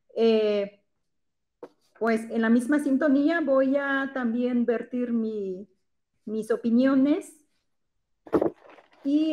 Pues en la misma sintonía voy a también vertir mis opiniones y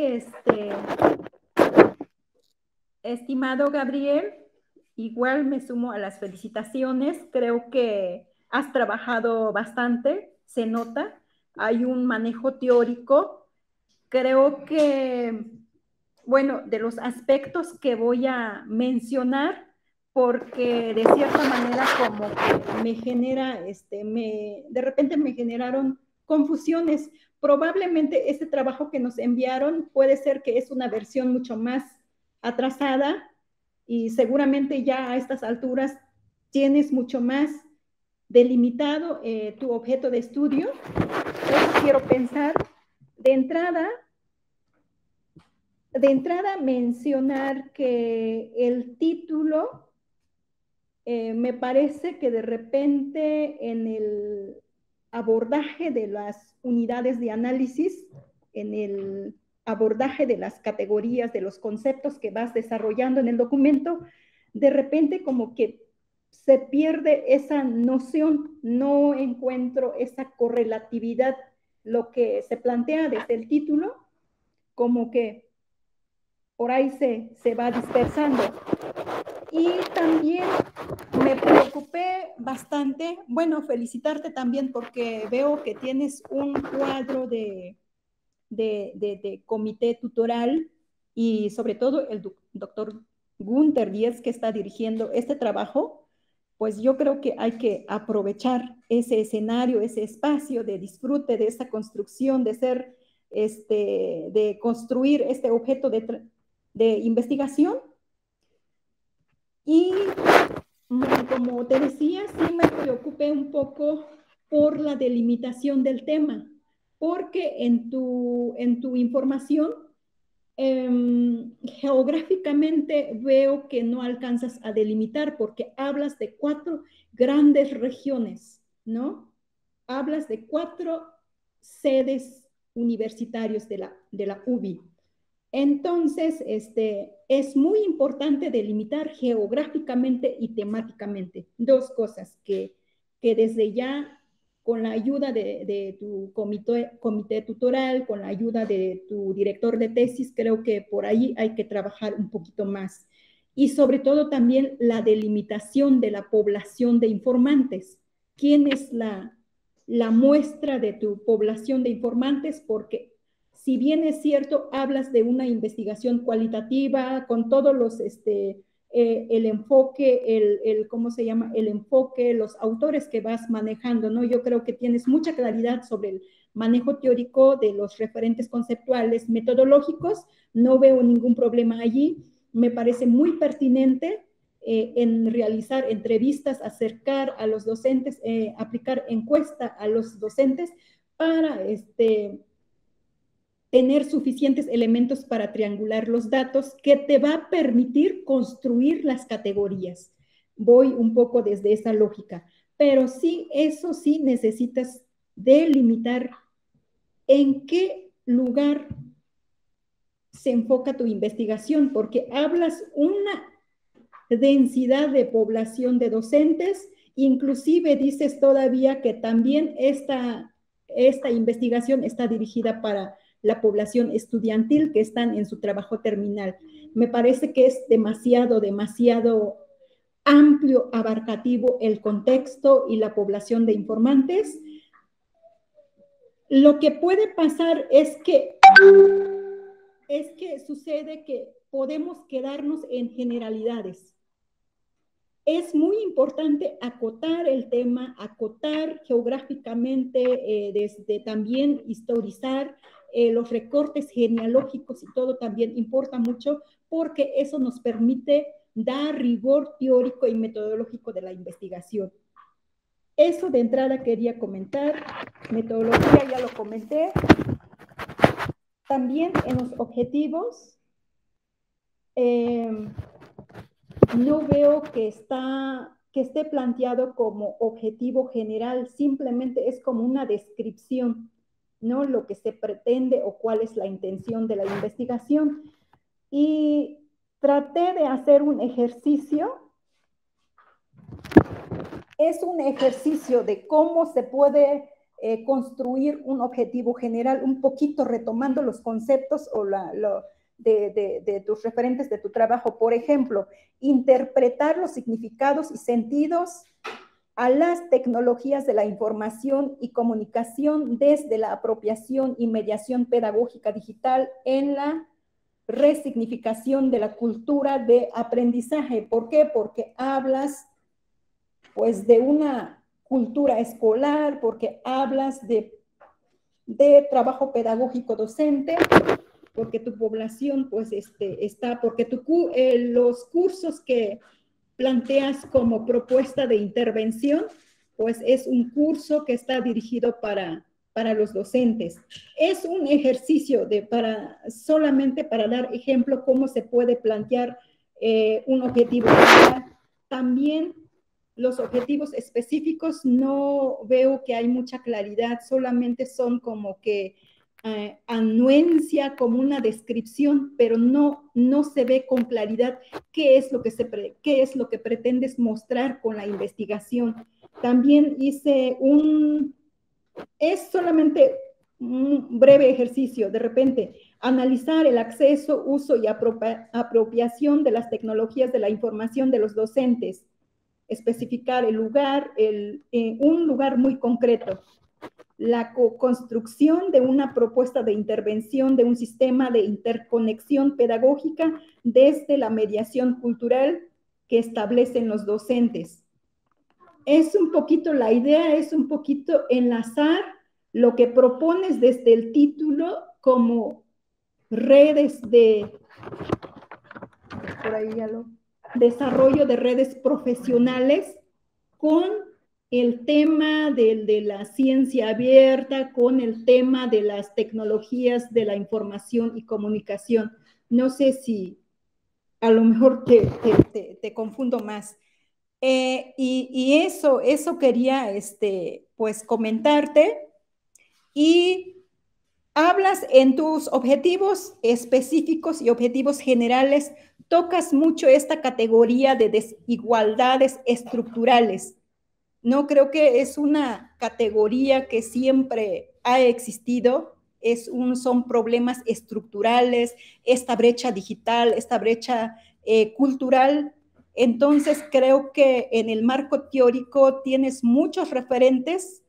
estimado Gabriel, igual me sumo a las felicitaciones. Creo que has trabajado bastante, se nota, hay un manejo teórico. Creo que, bueno, de los aspectos que voy a mencionar, porque de cierta manera como que me genera, de repente me generaron confusiones. Probablemente este trabajo que nos enviaron puede ser que es una versión mucho más atrasada y seguramente ya a estas alturas tienes mucho más delimitado tu objeto de estudio. Eso quiero pensar. De entrada mencionar que el título me parece que de repente en el abordaje de las unidades de análisis, en el abordaje de las categorías, de los conceptos que vas desarrollando en el documento, de repente como que se pierde esa noción, no encuentro esa correlatividad, lo que se plantea desde el título, como que por ahí se va dispersando. Y también me preocupé bastante, bueno, felicitarte también porque veo que tienes un cuadro de comité tutoral y sobre todo el doctor Gunther Diez que está dirigiendo este trabajo. Pues yo creo que hay que aprovechar ese escenario, ese espacio de disfrute de esta construcción, de construir este objeto de investigación. Y como te decía, sí me preocupé un poco por la delimitación del tema, porque en tu información geográficamente veo que no alcanzas a delimitar porque hablas de 4 grandes regiones, ¿no? Hablas de 4 sedes universitarios de la UBI. Entonces, es muy importante delimitar geográficamente y temáticamente dos cosas que desde ya, con la ayuda de tu comité tutoral, con la ayuda de tu director de tesis, creo que por ahí hay que trabajar un poquito más. Y sobre todo también la delimitación de la población de informantes. ¿Quién es la muestra de tu población de informantes? Porque si bien es cierto, hablas de una investigación cualitativa con todos los, el enfoque, ¿cómo se llama? El enfoque, los autores que vas manejando, ¿no? Yo creo que tienes mucha claridad sobre el manejo teórico de los referentes conceptuales, metodológicos, no veo ningún problema allí, me parece muy pertinente en realizar entrevistas, acercar a los docentes, aplicar encuesta a los docentes para, tener suficientes elementos para triangular los datos que te va a permitir construir las categorías. Voy un poco desde esa lógica, pero sí, eso sí necesitas delimitar en qué lugar se enfoca tu investigación, porque hablas una densidad de población de docentes, inclusive dices todavía que también esta investigación está dirigida para la población estudiantil que están en su trabajo terminal. Me parece que es demasiado amplio, abarcativo el contexto y la población de informantes. Lo que puede pasar es que sucede que podemos quedarnos en generalidades. Es muy importante acotar el tema, acotar geográficamente, desde también historizar los recortes genealógicos y todo también importa mucho porque eso nos permite dar rigor teórico y metodológico de la investigación. Eso de entrada quería comentar. Metodología ya lo comenté. También en los objetivos, no veo que esté planteado como objetivo general, simplemente es como una descripción, ¿no? Lo que se pretende o cuál es la intención de la investigación. Y traté de hacer un ejercicio. Es un ejercicio de cómo se puede construir un objetivo general, un poquito retomando los conceptos o de tus referentes de tu trabajo. Por ejemplo, interpretar los significados y sentidos a las tecnologías de la información y comunicación desde la apropiación y mediación pedagógica digital en la resignificación de la cultura de aprendizaje. ¿Por qué? Porque hablas pues de una cultura escolar, porque hablas de trabajo pedagógico docente, porque tu población pues está, porque los cursos que planteas como propuesta de intervención, pues es un curso que está dirigido para los docentes. Es un ejercicio solamente para dar ejemplo cómo se puede plantear un objetivo general. También los objetivos específicos no veo que hay mucha claridad, solamente son como que anuencia, como una descripción, pero no se ve con claridad qué es lo que pretendes mostrar con la investigación. También hice es solamente un breve ejercicio, de repente, analizar el acceso, uso y apropiación de las tecnologías de la información de los docentes, especificar el lugar, un lugar muy concreto. La construcción de una propuesta de intervención de un sistema de interconexión pedagógica desde la mediación cultural que establecen los docentes. La idea es un poquito enlazar lo que propones desde el título como redes desarrollo de redes profesionales con el tema de la ciencia abierta, con el tema de las tecnologías de la información y comunicación. No sé si a lo mejor te confundo más. Y eso quería pues comentarte. Y hablas en tus objetivos específicos y objetivos generales, tocas mucho esta categoría de desigualdades estructurales. No creo que es una categoría que siempre ha existido, son problemas estructurales, esta brecha digital, esta brecha cultural. Entonces creo que en el marco teórico tienes muchos referentes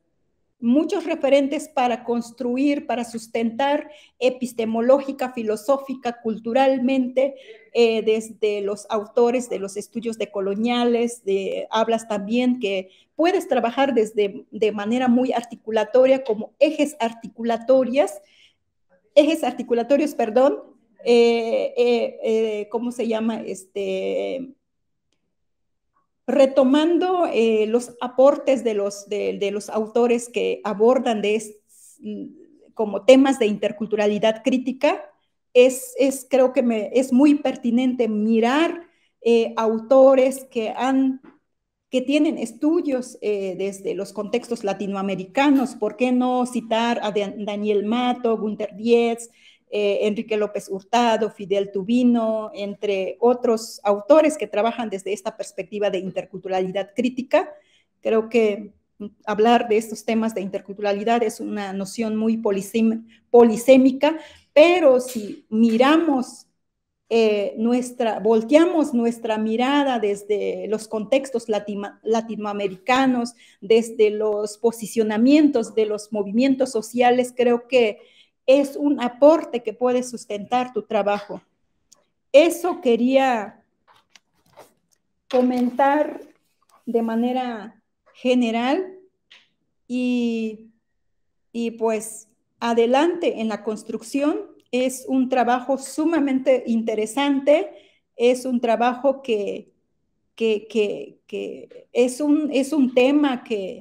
para construir, para sustentar epistemológica, filosófica, culturalmente, desde los autores de los estudios decoloniales, hablas también que puedes trabajar de manera muy articulatoria como ejes articulatorios, perdón, ¿cómo se llama? Retomando los aportes de los autores que abordan como temas de interculturalidad crítica, creo que es muy pertinente mirar autores que tienen estudios desde los contextos latinoamericanos. ¿Por qué no citar a Daniel Mato, Günter Dietz, Enrique López Hurtado, Fidel Tubino, entre otros autores que trabajan desde esta perspectiva de interculturalidad crítica? Creo que hablar de estos temas de interculturalidad es una noción muy polisémica, pero si miramos volteamos nuestra mirada desde los contextos latinoamericanos, desde los posicionamientos de los movimientos sociales, creo que es un aporte que puede sustentar tu trabajo. Eso quería comentar de manera general y pues adelante en la construcción. Es un trabajo sumamente interesante, es un trabajo que es un tema que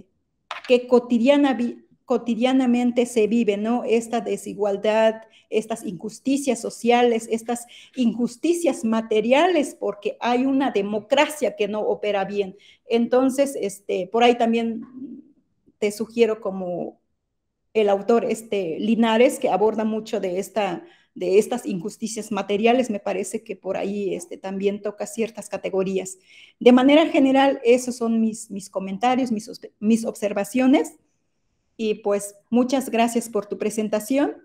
cotidianamente se vive, ¿no? Esta desigualdad, estas injusticias sociales, estas injusticias materiales, porque hay una democracia que no opera bien. Entonces, por ahí también te sugiero como el autor Linares, que aborda mucho de estas injusticias materiales. Me parece que por ahí también toca ciertas categorías. De manera general, esos son mis comentarios, mis observaciones. Y pues muchas gracias por tu presentación.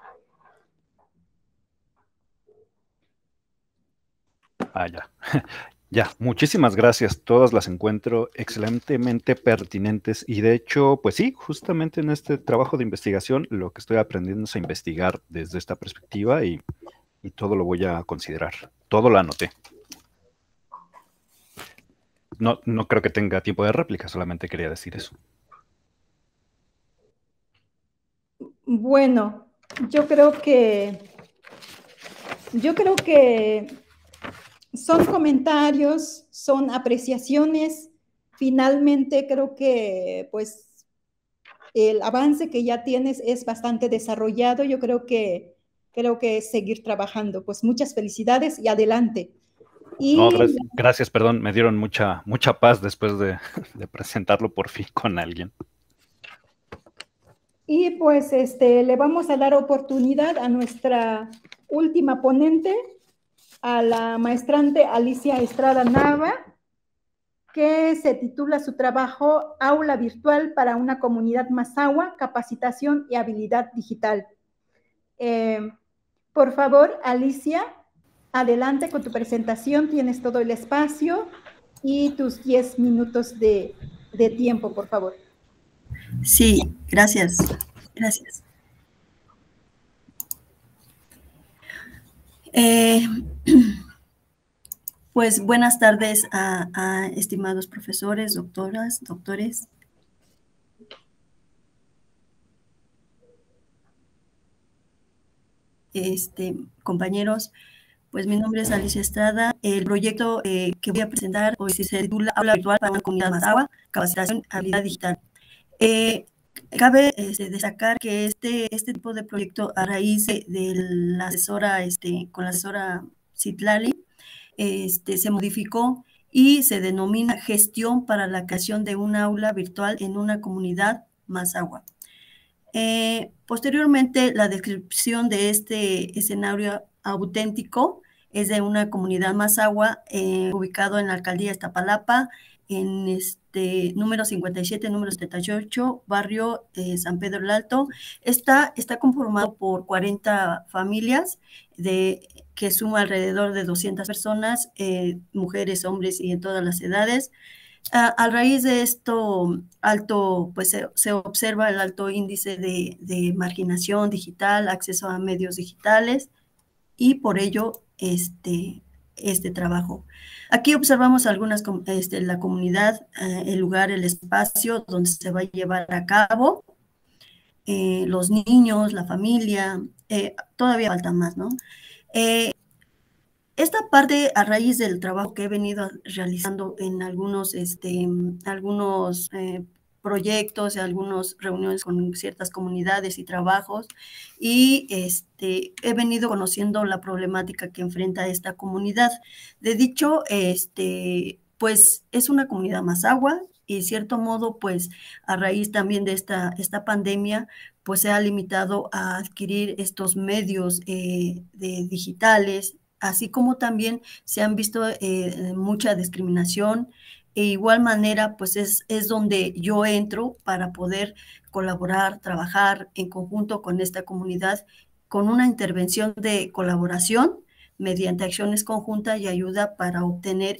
Ya. Ya, muchísimas gracias. Todas las encuentro excelentemente pertinentes y de hecho, pues sí, justamente en este trabajo de investigación lo que estoy aprendiendo es a investigar desde esta perspectiva y todo lo voy a considerar. Todo lo anoté. No creo que tenga tiempo de réplica, solamente quería decir eso. Bueno, yo creo que son comentarios, son apreciaciones. Finalmente creo que pues el avance que ya tienes es bastante desarrollado. Yo creo que es seguir trabajando. Pues muchas felicidades y adelante. No, gracias, perdón, me dieron mucha paz después de presentarlo por fin con alguien. Y pues le vamos a dar oportunidad a nuestra última ponente, a la maestrante Alicia Estrada Nava, que se titula su trabajo Aula Virtual para una Comunidad Mazahua, Capacitación y Habilidad Digital. Por favor, Alicia, adelante con tu presentación, tienes todo el espacio y tus 10 minutos de tiempo, por favor. Sí, gracias. Gracias. Pues buenas tardes a estimados profesores, doctoras, doctores. Compañeros, pues mi nombre es Alicia Estrada. El proyecto que voy a presentar hoy se titula Aula Virtual para una Comunidad Mazahua, Capacitación y Habilidad Digital. Cabe destacar que este tipo de proyecto, a raíz de la asesora, con la asesora Citlali, se modificó y se denomina Gestión para la creación de un aula virtual en una comunidad mazahua. Posteriormente, la descripción de este escenario auténtico es de una comunidad mazahua ubicado en la alcaldía de Iztapalapa, en número 57, número 78, barrio San Pedro el Alto. Está conformado por 40 familias que suma alrededor de 200 personas, mujeres, hombres y en todas las edades. A raíz de esto pues se observa el alto índice de marginación digital, acceso a medios digitales, y por ello este trabajo. Aquí observamos la comunidad, el lugar, el espacio donde se va a llevar a cabo, los niños, la familia, todavía falta más, ¿no? Esta parte, a raíz del trabajo que he venido realizando en algunos proyectos y algunas reuniones con ciertas comunidades y trabajos, y he venido conociendo la problemática que enfrenta esta comunidad. De dicho, pues es una comunidad mazahua, y de cierto modo, pues a raíz también de esta pandemia, pues se ha limitado a adquirir estos medios digitales, así como también se han visto mucha discriminación. E igual manera, pues es donde yo entro para poder colaborar, trabajar en conjunto con esta comunidad, con una intervención de colaboración mediante acciones conjuntas y ayuda para obtener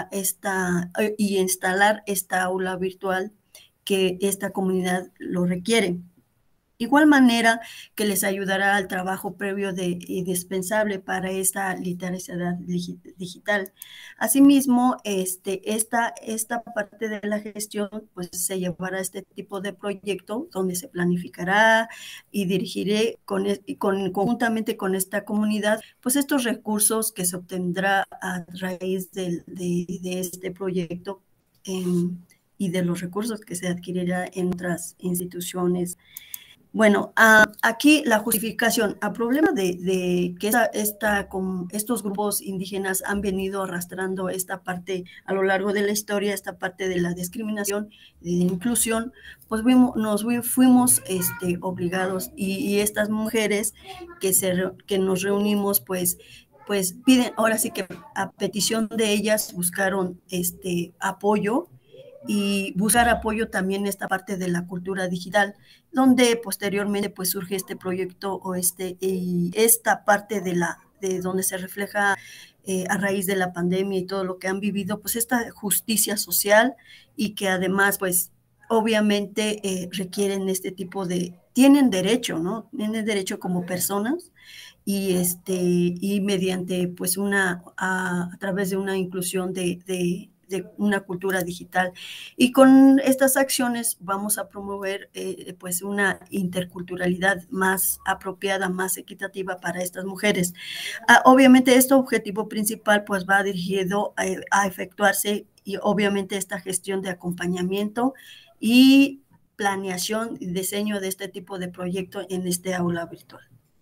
y instalar esta aula virtual que esta comunidad lo requiere. Igual manera que les ayudará al trabajo previo indispensable para esta literacidad digital. Asimismo, esta parte de la gestión, pues se llevará este tipo de proyecto donde se planificará y dirigiré conjuntamente con esta comunidad, pues estos recursos que se obtendrá a raíz de este proyecto y de los recursos que se adquirirá en otras instituciones. Bueno, aquí la justificación al problema de que estos grupos indígenas han venido arrastrando esta parte a lo largo de la historia, esta parte de la discriminación y de inclusión, pues fuimos obligados, y estas mujeres que nos reunimos, pues piden, ahora sí que a petición de ellas buscaron apoyo, y buscar apoyo también en esta parte de la cultura digital, donde posteriormente pues surge este proyecto y esta parte de donde se refleja a raíz de la pandemia y todo lo que han vivido, pues esta justicia social, y que además pues obviamente requieren tienen derecho, ¿no? Tienen derecho como personas, y mediante pues a través de una inclusión de una cultura digital. Y con estas acciones vamos a promover pues una interculturalidad más apropiada, más equitativa para estas mujeres. Obviamente este objetivo principal pues va dirigido a efectuarse, y obviamente esta gestión de acompañamiento y planeación y diseño de este tipo de proyecto en este aula virtual.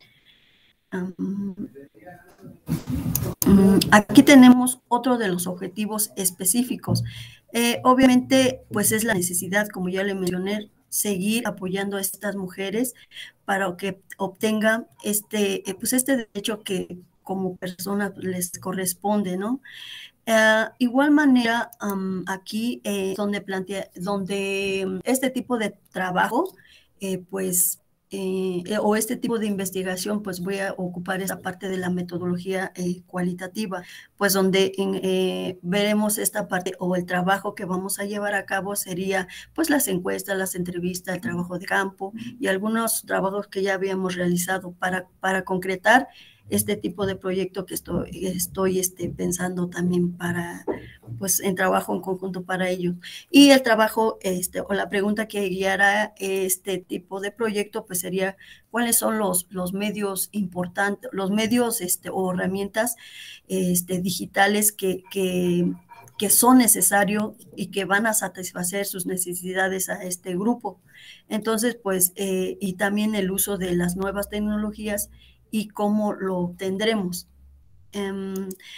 Aquí tenemos otro de los objetivos específicos. Obviamente, pues es la necesidad, como ya le mencioné, seguir apoyando a estas mujeres para que obtengan pues este derecho que como personas les corresponde, ¿no? Igual manera, aquí donde este tipo de trabajo, pues o este tipo de investigación, pues voy a ocupar esa parte de la metodología cualitativa, pues donde veremos esta parte, o el trabajo que vamos a llevar a cabo sería pues las encuestas, las entrevistas, el trabajo de campo y algunos trabajos que ya habíamos realizado para concretar este tipo de proyecto que estoy pensando también pues en trabajo en conjunto para ello. Y el trabajo, o la pregunta que guiará este tipo de proyecto, pues sería, ¿cuáles son los medios importantes, los medios o herramientas digitales que son necesarios y que van a satisfacer sus necesidades a este grupo? Entonces, pues, y también el uso de las nuevas tecnologías y cómo lo obtendremos.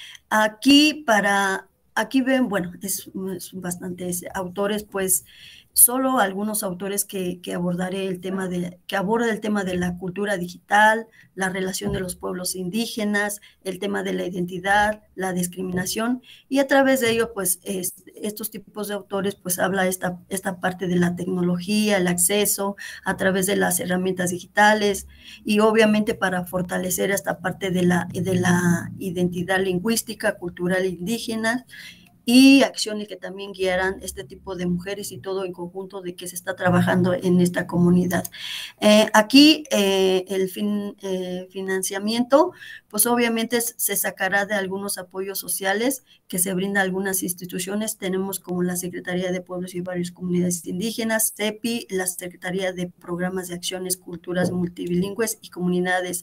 Aquí ven, bueno, es bastantes autores, pues solo algunos autores que abordaré que aborda el tema de la cultura digital, la relación de los pueblos indígenas, el tema de la identidad, la discriminación, y a través de ello, pues, estos tipos de autores, pues, habla esta parte de la tecnología, el acceso a través de las herramientas digitales, y obviamente para fortalecer esta parte de la identidad lingüística, cultural indígena, y acciones que también guiarán este tipo de mujeres y todo en conjunto de que se está trabajando en esta comunidad. Aquí el financiamiento, pues obviamente se sacará de algunos apoyos sociales que se brinda a algunas instituciones. Tenemos como la Secretaría de Pueblos y Barrios Comunidades Indígenas, CEPI, la Secretaría de Programas de Acciones, Culturas Multilingües y Comunidades,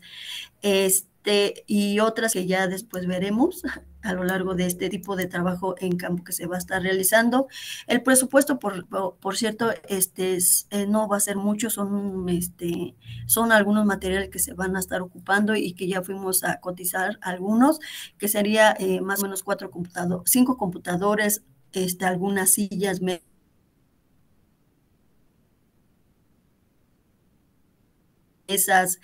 y otras que ya después veremos a lo largo de este tipo de trabajo en campo que se va a estar realizando. El presupuesto, por cierto, no va a ser mucho, son algunos materiales que se van a estar ocupando y que ya fuimos a cotizar algunos, que sería más o menos 5 computadores, algunas sillas, mesas,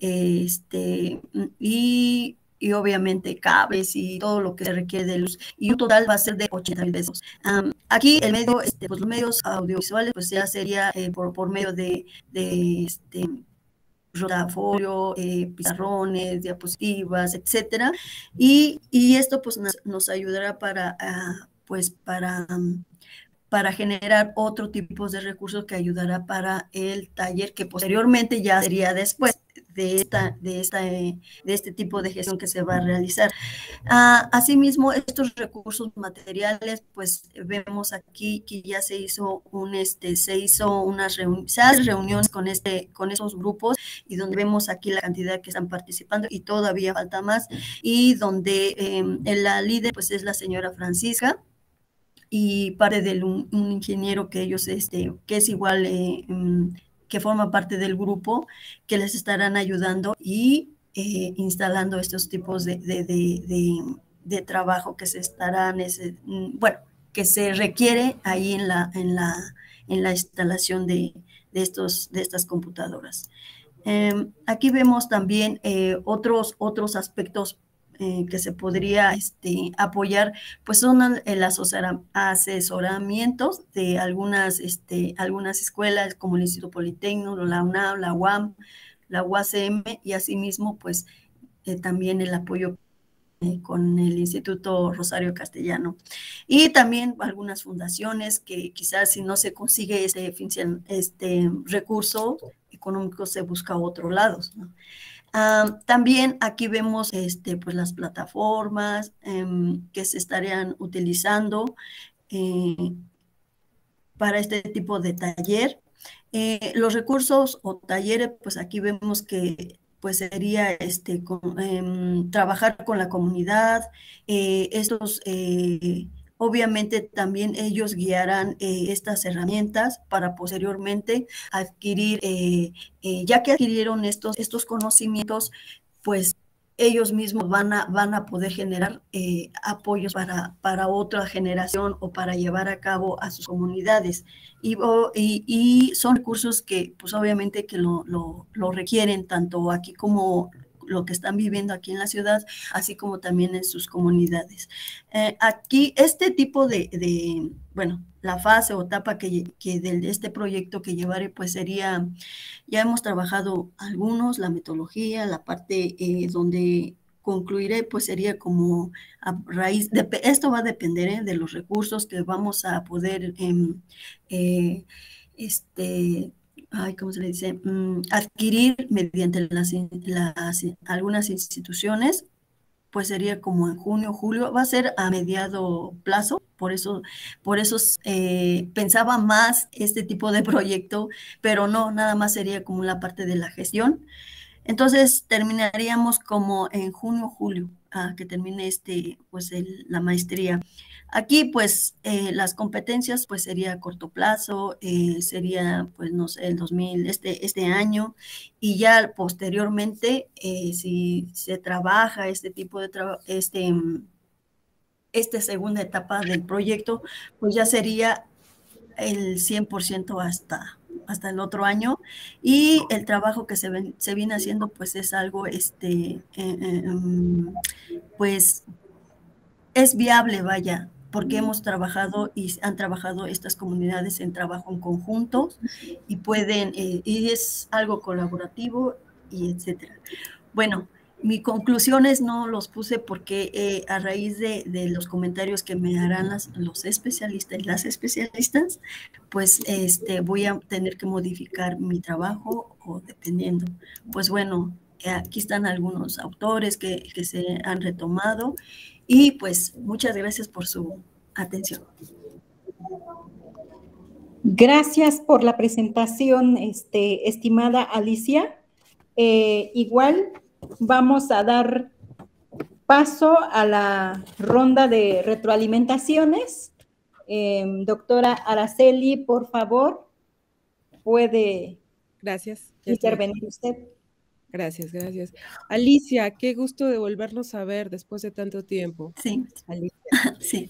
y obviamente cables y todo lo que se requiere de luz, y un total va a ser de 80,000 pesos. Aquí el medio, pues los medios audiovisuales, pues ya sería por medio de rotafolio, pizarrones, diapositivas, etcétera, y esto pues nos ayudará para generar otro tipo de recursos que ayudará para el taller, que posteriormente ya sería después de este tipo de gestión que se va a realizar. Asimismo, estos recursos materiales, pues vemos aquí que ya se hizo unas reuniones con esos grupos, y donde vemos aquí la cantidad que están participando, y todavía falta más, y donde la líder pues es la señora Francisca, y parte de un ingeniero que ellos, que es igual, que forma parte del grupo, que les estarán ayudando y instalando estos tipos de trabajo que se estarán, que se requiere ahí en la instalación de estas computadoras. Aquí vemos también otros aspectos que se podría apoyar, pues son los asesoramientos de algunas escuelas como el Instituto Politécnico, la UNAM, la UAM, la UACM, y asimismo pues también el apoyo con el Instituto Rosario Castellano, y también algunas fundaciones que quizás si no se consigue este recurso económico se busca a otros lados, ¿no? También aquí vemos pues las plataformas que se estarían utilizando para este tipo de taller. Los recursos o talleres, pues aquí vemos que pues sería trabajar con la comunidad, obviamente también ellos guiarán estas herramientas para posteriormente adquirir, ya que adquirieron estos conocimientos, pues ellos mismos van a poder generar apoyos para otra generación o para llevar a cabo a sus comunidades. Y son recursos que pues obviamente que lo requieren tanto aquí como lo que están viviendo aquí en la ciudad, así como también en sus comunidades. Aquí este tipo la fase o etapa que de este proyecto que llevaré, pues sería, ya hemos trabajado algunos, la metodología, la parte donde concluiré, pues sería como a raíz de, esto va a depender de los recursos que vamos a poder ¿cómo se le dice? Adquirir mediante algunas instituciones, pues sería como en junio, julio, va a ser a mediado plazo, por eso pensaba más este tipo de proyecto, pero no, nada más sería como la parte de la gestión. Entonces terminaríamos como en junio, julio, que termine la maestría. Aquí pues las competencias pues sería a corto plazo, sería pues no sé, el 2000, este año, y ya posteriormente si se trabaja este tipo de trabajo, esta segunda etapa del proyecto, pues ya sería el 100% hasta el otro año, y el trabajo que se viene haciendo pues es algo pues es viable, vaya, porque hemos trabajado y han trabajado estas comunidades en trabajo en conjunto y pueden, y es algo colaborativo y etcétera. Bueno, mis conclusiones no los puse porque a raíz de los comentarios que me harán los especialistas y las especialistas, pues voy a tener que modificar mi trabajo o dependiendo. Pues bueno, aquí están algunos autores que se han retomado y pues muchas gracias por su atención. Gracias por la presentación, estimada Alicia. Igual vamos a dar paso a la ronda de retroalimentaciones. Doctora Araceli, por favor, puede intervenir usted. Gracias. Alicia, qué gusto de volvernos a ver después de tanto tiempo. Sí. Alicia. Sí.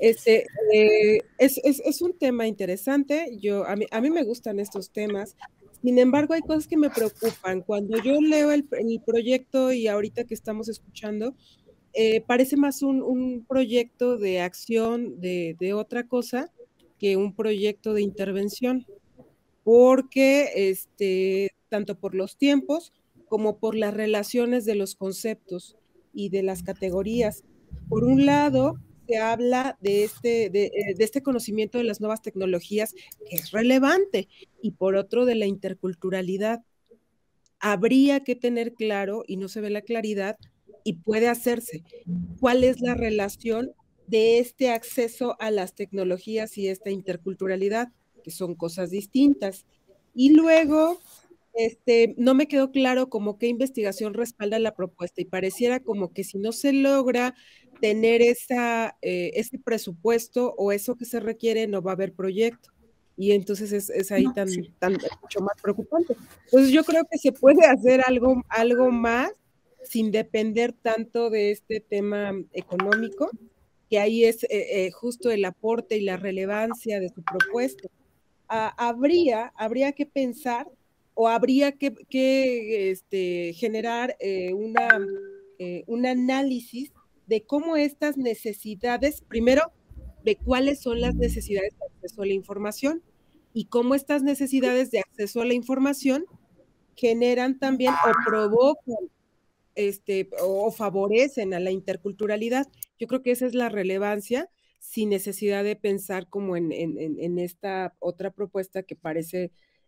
Es un tema interesante. A mí me gustan estos temas. Sin embargo, hay cosas que me preocupan. Cuando yo leo el proyecto y ahorita que estamos escuchando, parece más un proyecto de acción de otra cosa que un proyecto de intervención, porque tanto por los tiempos como por las relaciones de los conceptos y de las categorías. Por un lado, se habla de este conocimiento de las nuevas tecnologías, que es relevante, y por otro, de la interculturalidad. Habría que tener claro, y no se ve la claridad, y puede hacerse, cuál es la relación de este acceso a las tecnologías y esta interculturalidad, que son cosas distintas. Y luego, no me quedó claro como qué investigación respalda la propuesta, y pareciera como que si no se logra tener ese presupuesto o eso que se requiere, no va a haber proyecto. Y entonces es ahí mucho más preocupante. Entonces yo creo que se puede hacer algo más sin depender tanto de este tema económico, que ahí es justo el aporte y la relevancia de su propuesta. Habría que pensar o habría que generar un análisis de cómo estas necesidades, primero, de cuáles son las necesidades de acceso a la información y cómo estas necesidades de acceso a la información generan también o provocan o favorecen a la interculturalidad. Yo creo que esa es la relevancia, sin necesidad de pensar como en esta otra propuesta que parece,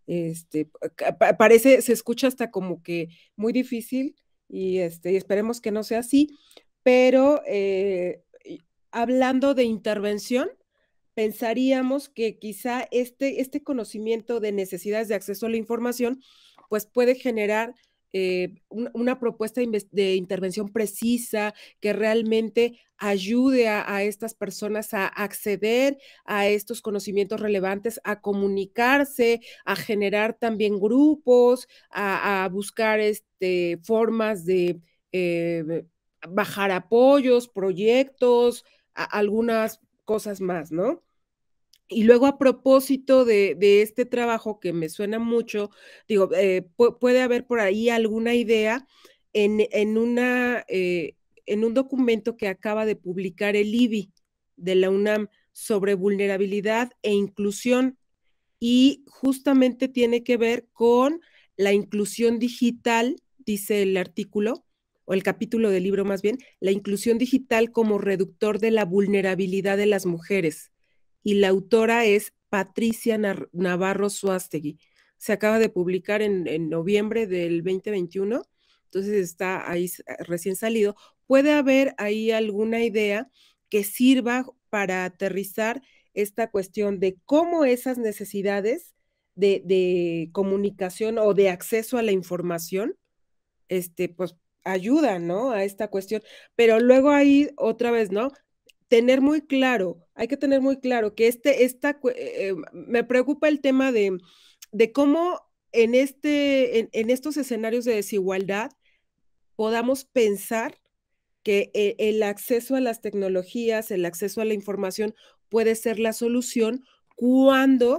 se escucha hasta como que muy difícil, y esperemos que no sea así, pero hablando de intervención, pensaríamos que quizá este conocimiento de necesidades de acceso a la información, pues puede generar una propuesta de intervención precisa que realmente ayude a estas personas a acceder a estos conocimientos relevantes, a comunicarse, a generar también grupos, a buscar formas de bajar apoyos, proyectos, algunas cosas más, ¿no? Y luego, a propósito de este trabajo que me suena mucho, digo, puede haber por ahí alguna idea en un documento que acaba de publicar el IBI de la UNAM sobre vulnerabilidad e inclusión, y justamente tiene que ver con la inclusión digital, dice el artículo, o el capítulo del libro más bien, la inclusión digital como reductor de la vulnerabilidad de las mujeres. Y la autora es Patricia Navarro Suástegui. Se acaba de publicar en noviembre del 2021, entonces está ahí recién salido. Puede haber ahí alguna idea que sirva para aterrizar esta cuestión de cómo esas necesidades de comunicación o de acceso a la información, pues ayudan, ¿no? A esta cuestión. Pero luego ahí otra vez, ¿no? Hay que tener muy claro que me preocupa el tema de cómo en estos escenarios de desigualdad podamos pensar que el acceso a las tecnologías, el acceso a la información puede ser la solución cuando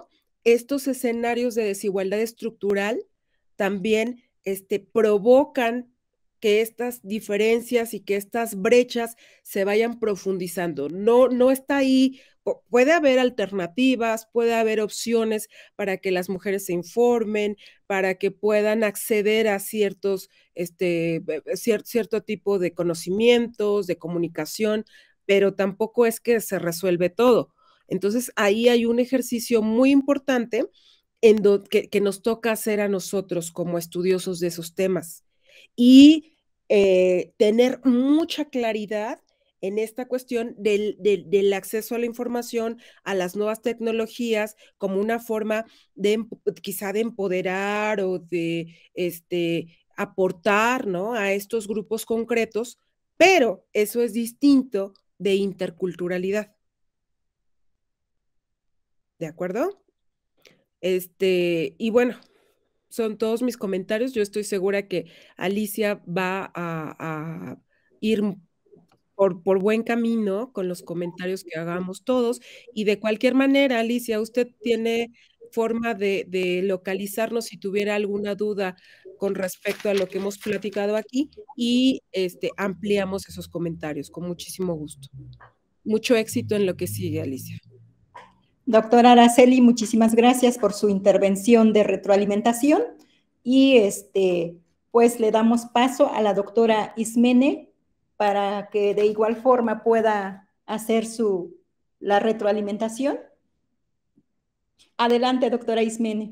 estos escenarios de desigualdad estructural también provocan que estas diferencias y que estas brechas se vayan profundizando. No está ahí, puede haber alternativas, puede haber opciones para que las mujeres se informen, para que puedan acceder a cierto tipo de conocimientos, de comunicación, pero tampoco es que se resuelve todo. Entonces, ahí hay un ejercicio muy importante que nos toca hacer a nosotros como estudiosos de esos temas. Y tener mucha claridad en esta cuestión del acceso a la información, a las nuevas tecnologías, como una forma quizá de empoderar o de aportar, ¿no?, a estos grupos concretos, pero eso es distinto de interculturalidad. ¿De acuerdo? Y bueno, son todos mis comentarios. Yo estoy segura que Alicia va a ir por buen camino con los comentarios que hagamos todos. Y de cualquier manera, Alicia, usted tiene forma de localizarnos si tuviera alguna duda con respecto a lo que hemos platicado aquí y ampliamos esos comentarios con muchísimo gusto. Mucho éxito en lo que sigue, Alicia. Doctora Araceli, muchísimas gracias por su intervención de retroalimentación y pues le damos paso a la doctora Ismene para que de igual forma pueda hacer la retroalimentación. Adelante, doctora Ismene.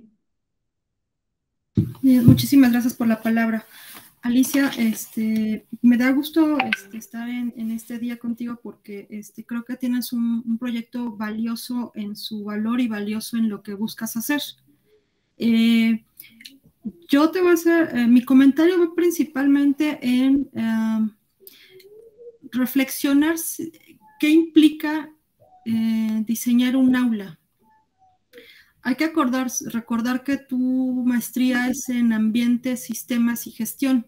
Muchísimas gracias por la palabra. Alicia, me da gusto estar en este día contigo porque creo que tienes un proyecto valioso en su valor y valioso en lo que buscas hacer. Yo te voy a hacer, mi comentario va principalmente en reflexionar qué implica diseñar un aula. Hay que recordar que tu maestría es en ambientes, sistemas y gestión.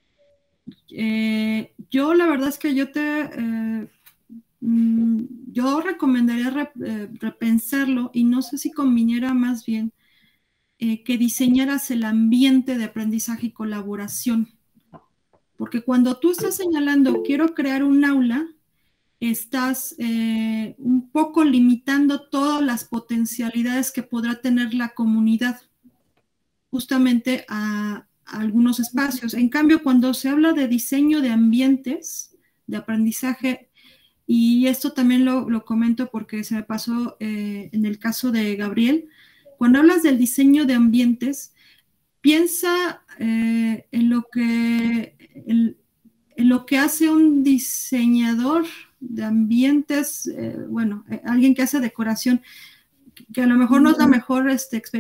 Yo la verdad es que yo recomendaría repensarlo y no sé si conviniera más bien que diseñaras el ambiente de aprendizaje y colaboración. Porque cuando tú estás señalando quiero crear un aula, estás un poco limitando todas las potencialidades que podrá tener la comunidad justamente a algunos espacios. En cambio, cuando se habla de diseño de ambientes de aprendizaje, y esto también lo comento porque se me pasó en el caso de Gabriel, cuando hablas del diseño de ambientes, piensa en lo que hace un diseñador de ambientes, alguien que hace decoración, que a lo mejor no es la mejor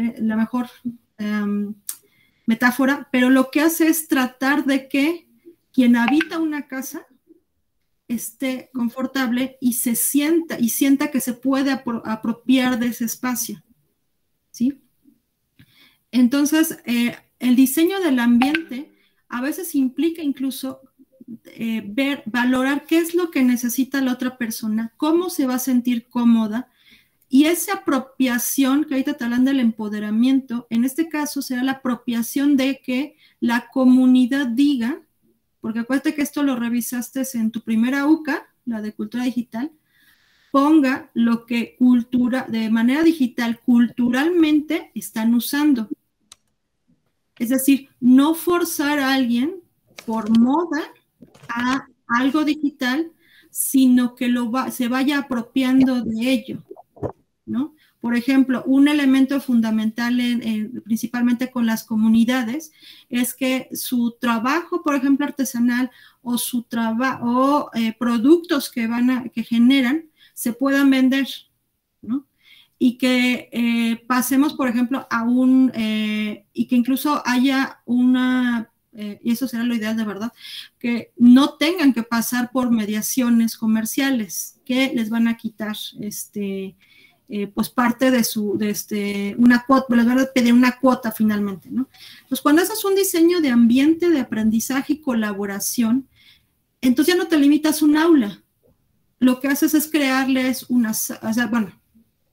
metáfora, pero lo que hace es tratar de que quien habita una casa esté confortable y sienta que se puede apropiar de ese espacio, ¿sí? Entonces, el diseño del ambiente a veces implica incluso valorar qué es lo que necesita la otra persona, cómo se va a sentir cómoda, y esa apropiación, que ahorita te hablan del empoderamiento, en este caso será la apropiación de que la comunidad diga, porque acuérdate que esto lo revisaste en tu primera UCA, la de cultura digital, ponga lo que de manera digital, culturalmente están usando. Es decir, no forzar a alguien por moda a algo digital, sino que se vaya apropiando de ello, ¿no? Por ejemplo, un elemento fundamental principalmente con las comunidades es que su trabajo, por ejemplo, artesanal o productos que generan se puedan vender, ¿no? Y que pasemos, por ejemplo, y que incluso haya y eso será lo ideal de verdad, que no tengan que pasar por mediaciones comerciales que les van a quitar pues parte de una cuota, les van a pedir una cuota finalmente, ¿no? Pues cuando haces un diseño de ambiente de aprendizaje y colaboración, entonces ya no te limitas a un aula. Lo que haces es crearles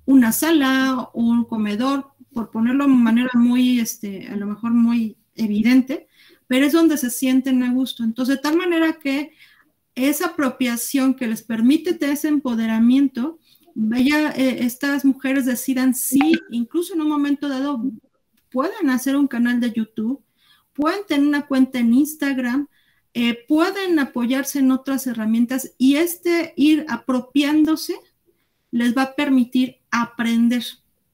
una sala o un comedor, por ponerlo de manera muy, a lo mejor muy evidente, pero es donde se sienten a gusto. Entonces, de tal manera que esa apropiación que les permite ese empoderamiento, estas mujeres decidan si, incluso en un momento dado, pueden hacer un canal de YouTube, pueden tener una cuenta en Instagram, pueden apoyarse en otras herramientas y ir apropiándose les va a permitir aprender.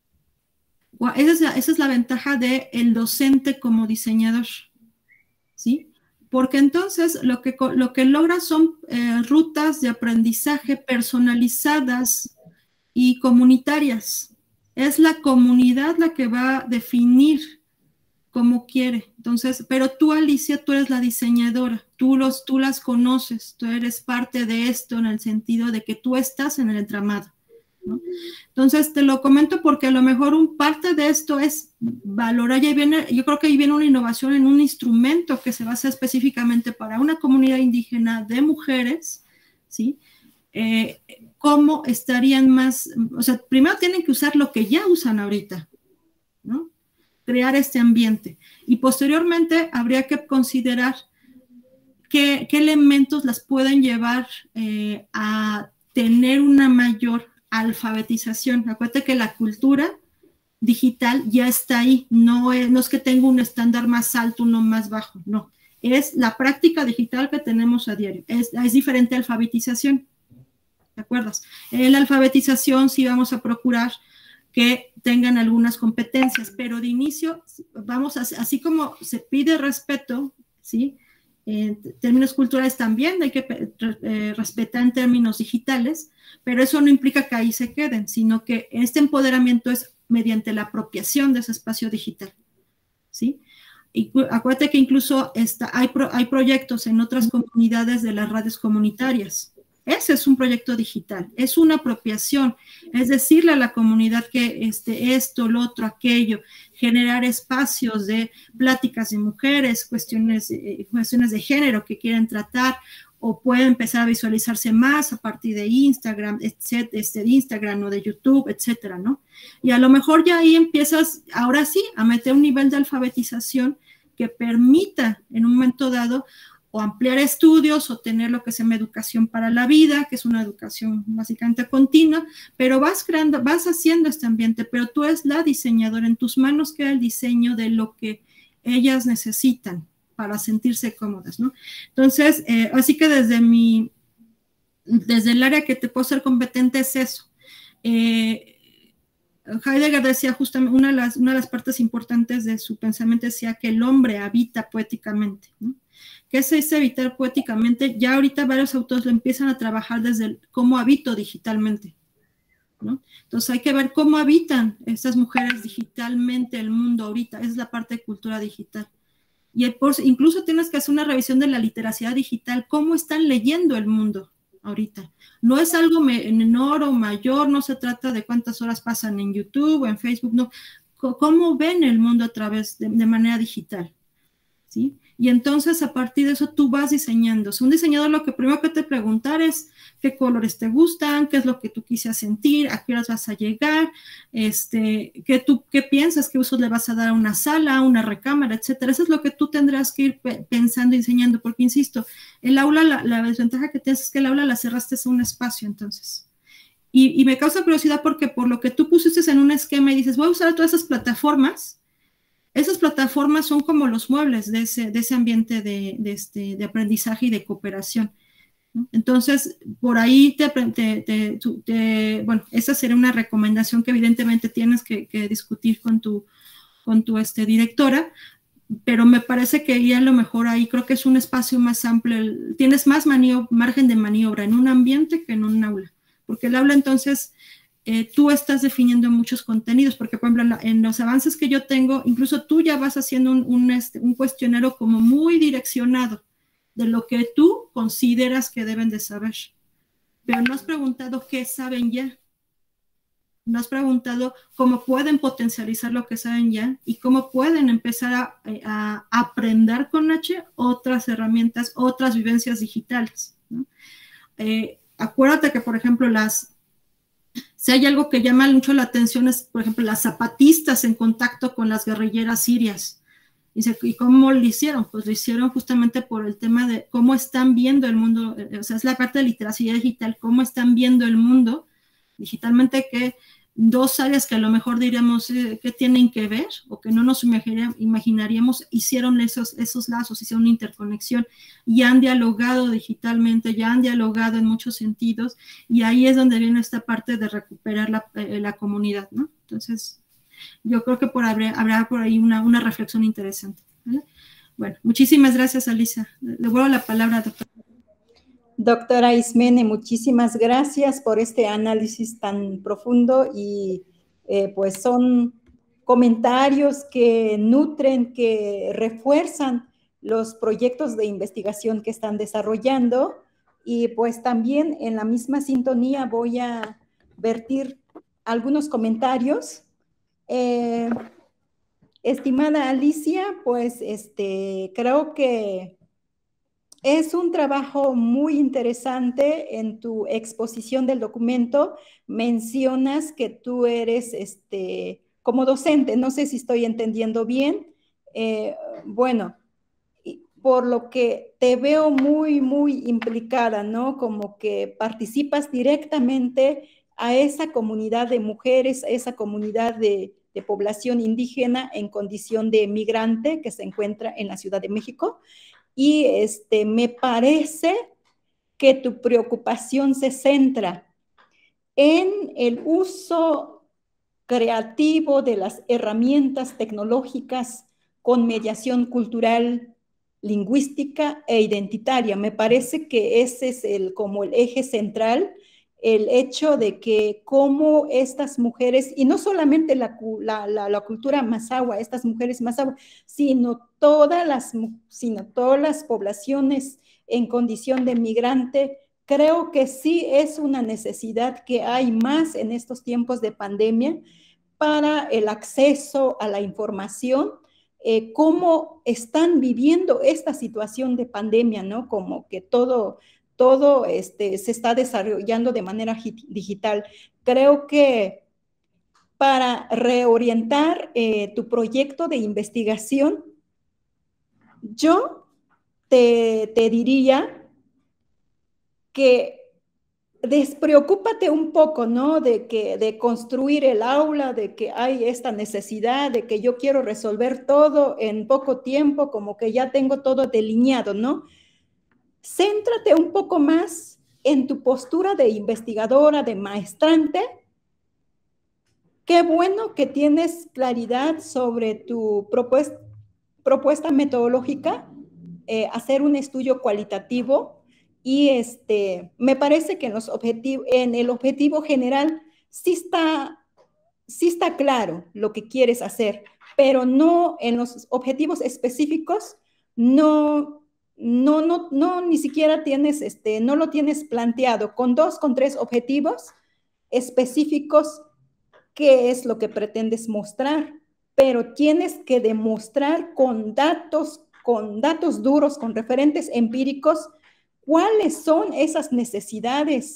Esa es la ventaja del docente como diseñador, ¿sí? Porque entonces lo que logra son rutas de aprendizaje personalizadas y comunitarias. Es la comunidad la que va a definir cómo quiere. Entonces, pero tú, Alicia, tú eres la diseñadora, tú las conoces, tú eres parte de esto en el sentido de que tú estás en el entramado, ¿no? Entonces, te lo comento porque a lo mejor parte de esto es valorar, yo creo que ahí viene una innovación en un instrumento que se va a hacer específicamente para una comunidad indígena de mujeres, ¿sí? ¿Cómo estarían más? O sea, primero tienen que usar lo que ya usan ahorita, ¿no? Crear este ambiente. Y posteriormente habría que considerar qué elementos las pueden llevar a tener una mayor alfabetización. Acuérdate que la cultura digital ya está ahí, no es que tenga un estándar más alto, uno más bajo, no. Es la práctica digital que tenemos a diario. Es diferente a alfabetización. ¿Te acuerdas? En la alfabetización sí vamos a procurar que tengan algunas competencias, pero de inicio así como se pide respeto, ¿sí? En términos culturales también hay que respetar en términos digitales, pero eso no implica que ahí se queden, sino que este empoderamiento es mediante la apropiación de ese espacio digital, ¿sí? Y acuérdate que incluso hay proyectos en otras comunidades de las radios comunitarias. Ese es un proyecto digital, es una apropiación, es decirle a la comunidad que esto, lo otro, aquello, generar espacios de pláticas de mujeres, cuestiones de género que quieren tratar, o puede empezar a visualizarse más a partir de Instagram, de Instagram o de YouTube, etcétera, ¿no? Y a lo mejor ya ahí empiezas, ahora sí, a meter un nivel de alfabetización que permita en un momento dado o ampliar estudios o tener lo que se llama educación para la vida, que es una educación básicamente continua, pero vas haciendo este ambiente, pero tú eres la diseñadora, en tus manos queda el diseño de lo que ellas necesitan para sentirse cómodas, ¿no? Entonces, así que desde el área que te puedo ser competente es eso. Heidegger decía justamente, una de las partes importantes de su pensamiento decía que el hombre habita poéticamente, ¿no? ¿Qué se dice habitar poéticamente? Ya ahorita varios autores lo empiezan a trabajar desde cómo habito digitalmente, ¿no? Entonces hay que ver cómo habitan estas mujeres digitalmente el mundo ahorita, es la parte de cultura digital. Y incluso tienes que hacer una revisión de la literacidad digital, cómo están leyendo el mundo ahorita. No es algo menor o mayor, no se trata de cuántas horas pasan en YouTube o en Facebook, no. ¿Cómo ven el mundo a través de manera digital? ¿Sí? Y entonces a partir de eso tú vas diseñando. Un diseñador lo que primero que te preguntar es qué colores te gustan, qué es lo que tú quisieras sentir, a qué horas vas a llegar, qué piensas, qué usos le vas a dar a una sala, a una recámara, etcétera. Eso es lo que tú tendrás que ir pensando y diseñando, porque insisto, el aula, la desventaja que tienes es que el aula la cerraste a un espacio, entonces. Y me causa curiosidad porque por lo que tú pusiste en un esquema y dices, voy a usar todas esas plataformas. Esas plataformas son como los muebles de ese ambiente de aprendizaje y de cooperación, ¿no? Entonces, por ahí bueno, esa sería una recomendación que evidentemente tienes que discutir con tu directora, pero me parece que ya a lo mejor ahí creo que es un espacio más amplio, tienes más margen de maniobra en un ambiente que en un aula, porque el aula entonces... tú estás definiendo muchos contenidos, porque por ejemplo en los avances que yo tengo, incluso tú ya vas haciendo un cuestionario como muy direccionado de lo que tú consideras que deben de saber, pero no has preguntado qué saben ya, no has preguntado cómo pueden potencializar lo que saben ya y cómo pueden empezar a aprender con H otras herramientas, otras vivencias digitales, ¿no? Acuérdate que por ejemplo Si hay algo que llama mucho la atención es, por ejemplo, las zapatistas en contacto con las guerrilleras sirias. ¿Y cómo lo hicieron? Pues lo hicieron justamente por el tema de cómo están viendo el mundo, o sea, es la parte de literacidad digital, cómo están viendo el mundo digitalmente, que dos áreas que a lo mejor diríamos que tienen que ver o que no nos imaginaríamos, hicieron esos lazos, hicieron una interconexión y han dialogado digitalmente, ya han dialogado en muchos sentidos, y ahí es donde viene esta parte de recuperar la comunidad, ¿no? Entonces, yo creo que habrá por ahí una reflexión interesante, ¿vale? Bueno, muchísimas gracias, Alicia. Le devuelvo la palabra, doctora. Doctora Ismene, muchísimas gracias por este análisis tan profundo y pues son comentarios que nutren, que refuerzan los proyectos de investigación que están desarrollando, y pues también en la misma sintonía voy a vertir algunos comentarios. Estimada Alicia, pues creo que es un trabajo muy interesante. En tu exposición del documento mencionas que tú eres como docente, no sé si estoy entendiendo bien. Bueno, por lo que te veo muy, muy implicada, ¿no? Como que participas directamente a esa comunidad de mujeres, a esa comunidad de población indígena en condición de migrante que se encuentra en la Ciudad de México. Y me parece que tu preocupación se centra en el uso creativo de las herramientas tecnológicas con mediación cultural, lingüística e identitaria. Me parece que ese es como el eje central, el hecho de que cómo estas mujeres, y no solamente la cultura mazahua, estas mujeres mazahua, sino todas las poblaciones en condición de migrante, creo que sí es una necesidad que hay más en estos tiempos de pandemia para el acceso a la información, cómo están viviendo esta situación de pandemia, ¿no? Como que todo se está desarrollando de manera digital. Creo que para reorientar tu proyecto de investigación, yo te diría que despreocúpate un poco, ¿no? De construir el aula, de que hay esta necesidad, de que yo quiero resolver todo en poco tiempo, como que ya tengo todo delineado, ¿no? Céntrate un poco más en tu postura de investigadora, de maestrante. Qué bueno que tienes claridad sobre tu propuesta metodológica, hacer un estudio cualitativo, y me parece que en el objetivo general sí está claro lo que quieres hacer, pero no en los objetivos específicos, no, ni siquiera tienes, no lo tienes planteado con 2, con 3 objetivos específicos, qué es lo que pretendes mostrar, pero tienes que demostrar con datos duros, con referentes empíricos, cuáles son esas necesidades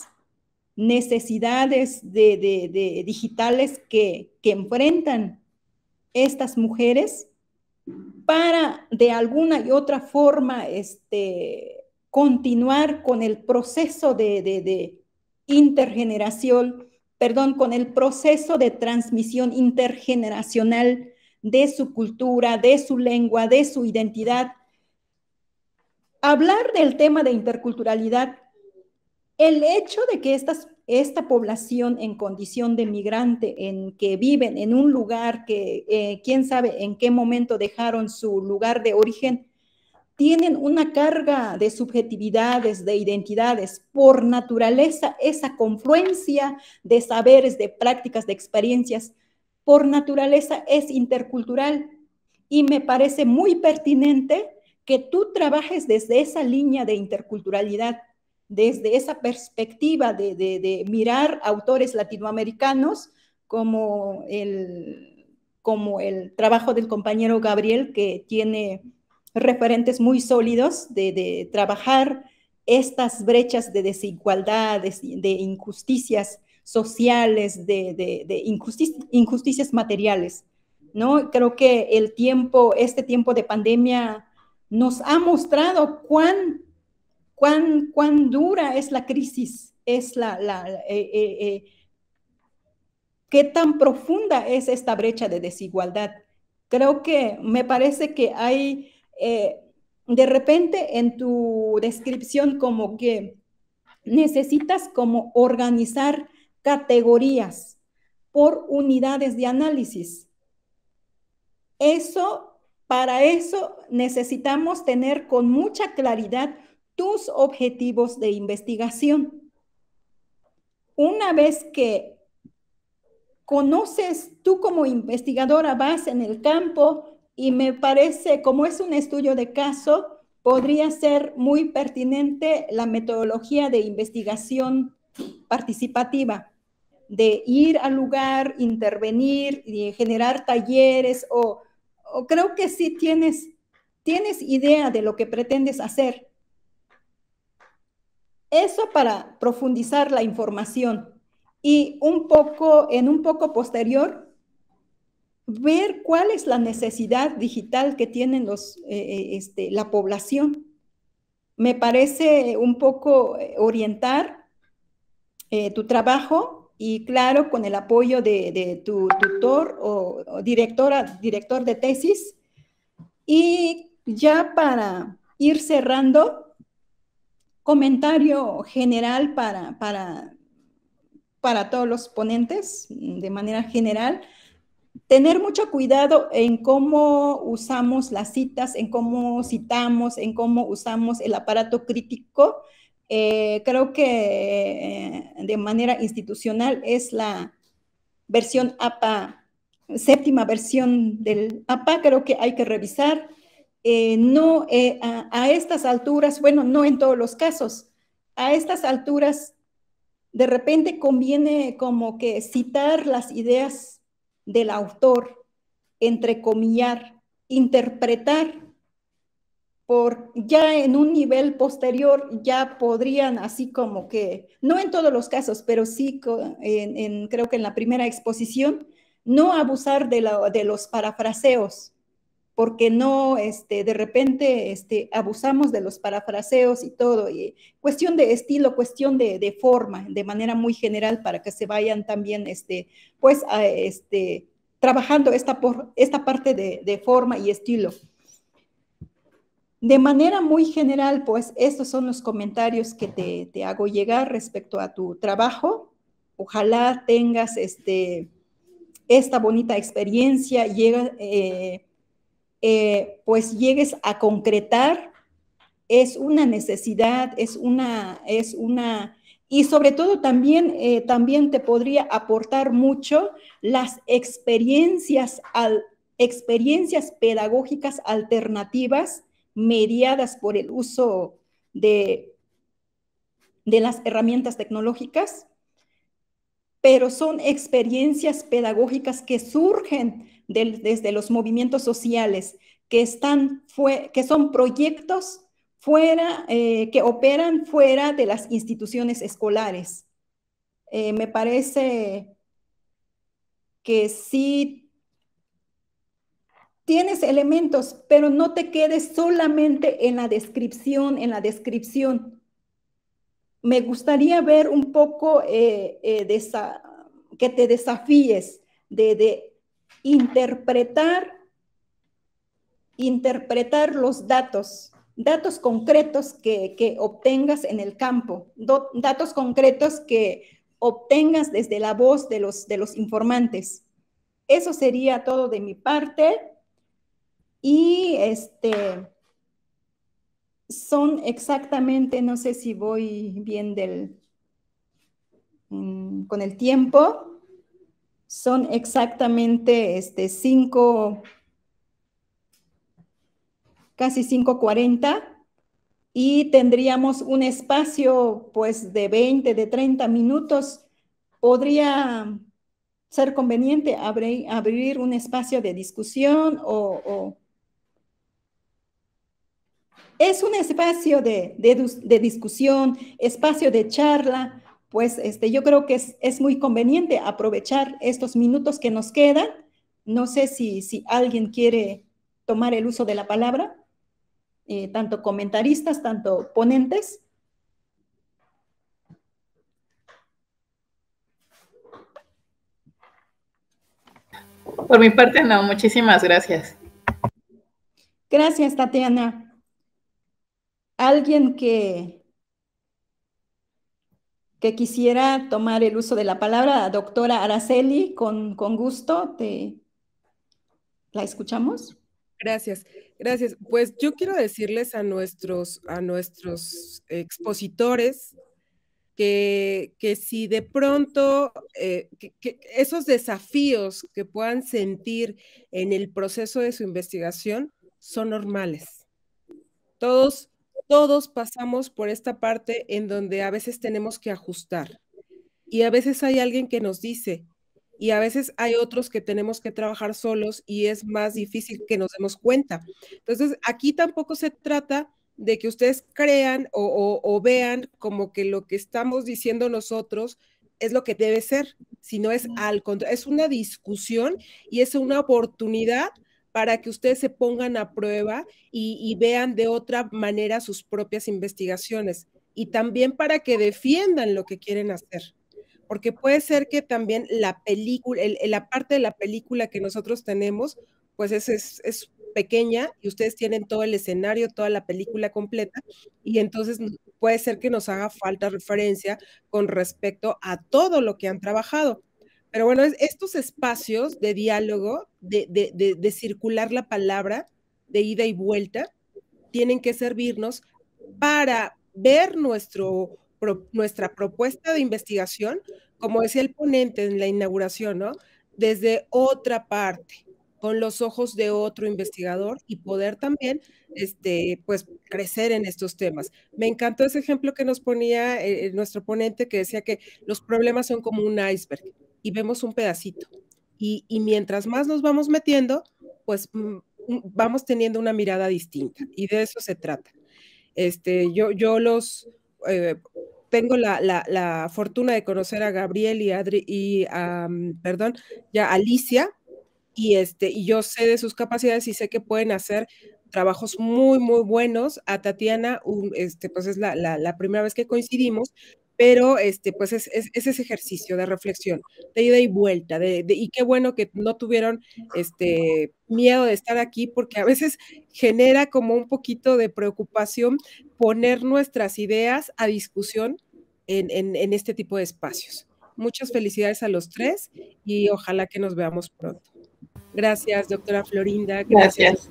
de digitales que enfrentan estas mujeres, para de alguna y otra forma continuar con el proceso de intergeneración, con el proceso de transmisión intergeneracional de su cultura, de su lengua, de su identidad. Hablar del tema de interculturalidad, el hecho de que esta población en condición de migrante, en que viven en un lugar que quién sabe en qué momento dejaron su lugar de origen, tienen una carga de subjetividades, de identidades. Por naturaleza, esa confluencia de saberes, de prácticas, de experiencias, por naturaleza es intercultural. Y me parece muy pertinente que tú trabajes desde esa línea de interculturalidad, desde esa perspectiva de mirar autores latinoamericanos, como el trabajo del compañero Gabriel, que tiene referentes muy sólidos de trabajar estas brechas de desigualdades, de injusticias sociales, de injusticias materiales, ¿no? Creo que este tiempo de pandemia nos ha mostrado cuán dura es la crisis, qué tan profunda es esta brecha de desigualdad. Creo que me parece que hay, de repente en tu descripción, como que necesitas como organizar categorías por unidades de análisis. Para eso necesitamos tener con mucha claridad tus objetivos de investigación. Una vez que conoces, tú como investigadora vas en el campo, y me parece, como es un estudio de caso, podría ser muy pertinente la metodología de investigación participativa, de ir al lugar, intervenir y generar talleres, o creo que sí tienes idea de lo que pretendes hacer. Eso para profundizar la información. Y en un poco posterior, ver cuál es la necesidad digital que tienen la población. Me parece un poco orientar tu trabajo, y claro, con el apoyo de tu tutor o director de tesis. Y ya para ir cerrando, comentario general para todos los ponentes, de manera general: tener mucho cuidado en cómo usamos las citas, en cómo citamos, en cómo usamos el aparato crítico. Creo que de manera institucional es la versión APA, séptima versión del APA, creo que hay que revisar. A estas alturas, bueno, no en todos los casos, a estas alturas de repente conviene como que citar las ideas del autor, entrecomillar, interpretar, ya en un nivel posterior ya podrían, así como que, no en todos los casos, pero sí creo que en la primera exposición, no abusar de los parafraseos, porque no, de repente abusamos de los parafraseos y todo, y cuestión de estilo, cuestión de forma, de manera muy general, para que se vayan también, pues, trabajando esta parte de forma y estilo. De manera muy general, pues, estos son los comentarios que te hago llegar respecto a tu trabajo. Ojalá tengas esta bonita experiencia, pues llegues a concretar. Es una necesidad, y sobre todo también te podría aportar mucho las experiencias pedagógicas alternativas mediadas por el uso de las herramientas tecnológicas, pero son experiencias pedagógicas que surgen desde los movimientos sociales, que son proyectos que operan fuera de las instituciones escolares. Me parece que sí tienes elementos, pero no te quedes solamente en la descripción. Me gustaría ver un poco que te desafíes de interpretar los datos concretos que obtengas en el campo, datos concretos que obtengas desde la voz de los informantes. Eso sería todo de mi parte. Y son exactamente, no sé si voy bien con el tiempo, son exactamente casi 5:40, y tendríamos un espacio pues de 20, de 30 minutos. Podría ser conveniente abrir un espacio de discusión o es un espacio de discusión, espacio de charla, pues yo creo que es muy conveniente aprovechar estos minutos que nos quedan. No sé si alguien quiere tomar el uso de la palabra, tanto comentaristas, tanto ponentes. Por mi parte, no, muchísimas gracias. Gracias, Tatiana. ¿Alguien que quisiera tomar el uso de la palabra? Doctora Araceli, con gusto, ¿la escuchamos? Gracias, gracias. Pues yo quiero decirles a nuestros expositores que si de pronto que esos desafíos que puedan sentir en el proceso de su investigación son normales. Todos pasamos por esta parte en donde a veces tenemos que ajustar y a veces hay alguien que nos dice y a veces hay otros que tenemos que trabajar solos y es más difícil que nos demos cuenta. Entonces, aquí tampoco se trata de que ustedes crean o vean como que lo que estamos diciendo nosotros es lo que debe ser, sino es al contrario, es una discusión y es una oportunidad para que ustedes se pongan a prueba y vean de otra manera sus propias investigaciones y también para que defiendan lo que quieren hacer. Porque puede ser que también la película, la parte de la película que nosotros tenemos, pues es pequeña y ustedes tienen todo el escenario, toda la película completa, y entonces puede ser que nos haga falta referencia con respecto a todo lo que han trabajado. Pero bueno, estos espacios de diálogo, de circular la palabra, de ida y vuelta, tienen que servirnos para ver nuestra propuesta de investigación, como decía el ponente en la inauguración, ¿no? Desde otra parte, con los ojos de otro investigador y poder también, pues, crecer en estos temas. Me encantó ese ejemplo que nos ponía nuestro ponente, que decía que los problemas son como un iceberg y vemos un pedacito. Y mientras más nos vamos metiendo, pues vamos teniendo una mirada distinta y de eso se trata. Yo tengo la fortuna de conocer a Gabriel y a Alicia, y yo sé de sus capacidades y sé que pueden hacer trabajos muy, muy buenos. A Tatiana, pues es la primera vez que coincidimos, pero pues es ese ejercicio de reflexión, de ida y vuelta, y qué bueno que no tuvieron miedo de estar aquí, porque a veces genera como un poquito de preocupación poner nuestras ideas a discusión en este tipo de espacios. Muchas felicidades a los tres y ojalá que nos veamos pronto. Gracias, doctora Florinda. Gracias.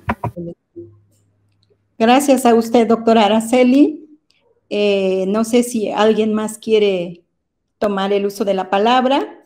Gracias a usted, doctora Araceli. No sé si alguien más quiere tomar el uso de la palabra.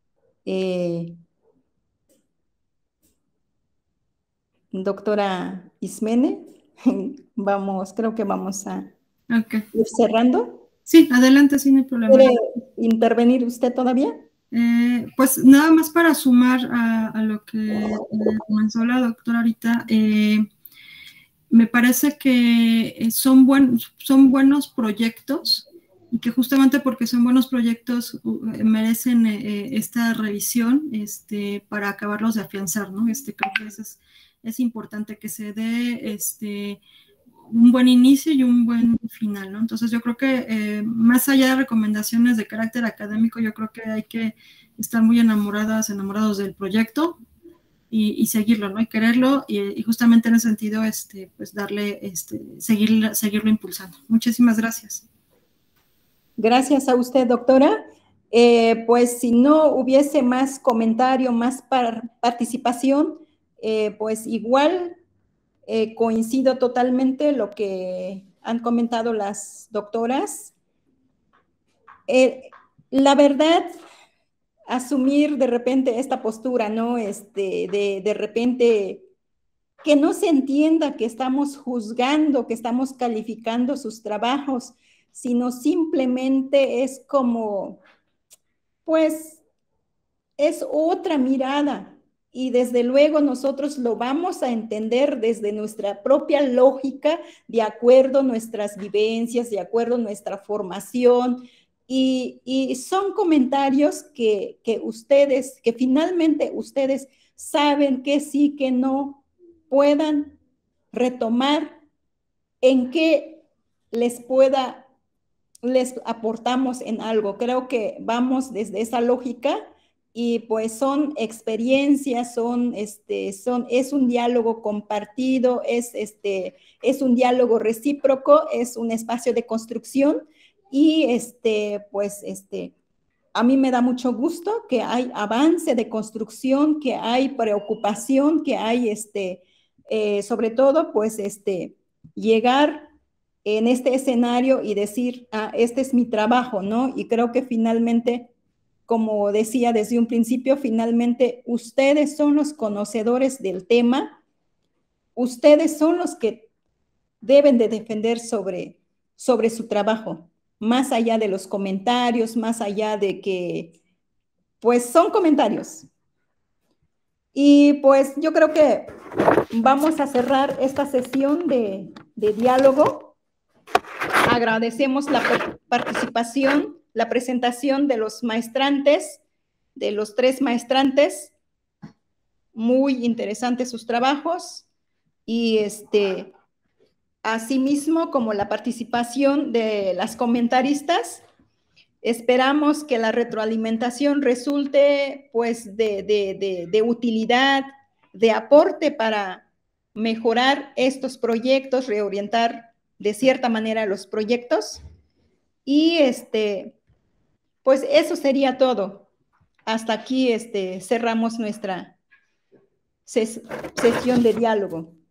Doctora Ismene, creo que vamos a ir cerrando. Sí, adelante, sí, no hay problema. ¿Quiere intervenir usted todavía? Pues nada más para sumar a lo que comenzó la doctora ahorita, me parece que son buenos proyectos y que justamente porque son buenos proyectos merecen esta revisión para acabarlos de afianzar, ¿no? Creo que eso es importante que se dé un buen inicio y un buen final, ¿no? Entonces yo creo que más allá de recomendaciones de carácter académico, yo creo que hay que estar muy enamorados del proyecto y seguirlo, ¿no? Y quererlo y justamente en ese sentido, pues darle, seguirlo impulsando. Muchísimas gracias. Gracias a usted, doctora. Pues si no hubiese más comentario, más participación, pues igual coincido totalmente lo que han comentado las doctoras. La verdad, asumir de repente esta postura, ¿no? De repente que no se entienda que estamos juzgando, que estamos calificando sus trabajos, sino simplemente es como, pues, es otra mirada. Y desde luego nosotros lo vamos a entender desde nuestra propia lógica, de acuerdo a nuestras vivencias, de acuerdo a nuestra formación, y son comentarios que ustedes, que finalmente ustedes saben que sí, que no, puedan retomar, en qué les aportamos en algo. Creo que vamos desde esa lógica y pues son experiencias, es un diálogo compartido, es un diálogo recíproco, es un espacio de construcción y a mí me da mucho gusto que hay avance de construcción, que hay preocupación, que hay sobre todo pues llegar en este escenario y decir, este es mi trabajo, ¿no? Y creo que finalmente, como decía desde un principio, finalmente ustedes son los conocedores del tema, ustedes son los que deben de defender sobre su trabajo, más allá de los comentarios, más allá de que, pues son comentarios. Y pues yo creo que vamos a cerrar esta sesión de diálogo. Agradecemos la participación, la presentación de los maestrantes, de los 3 maestrantes. Muy interesantes sus trabajos. Y asimismo, como la participación de las comentaristas, esperamos que la retroalimentación resulte pues de utilidad, de aporte para mejorar estos proyectos, reorientar de cierta manera los proyectos. Y pues eso sería todo. Hasta aquí cerramos nuestra sesión de diálogo.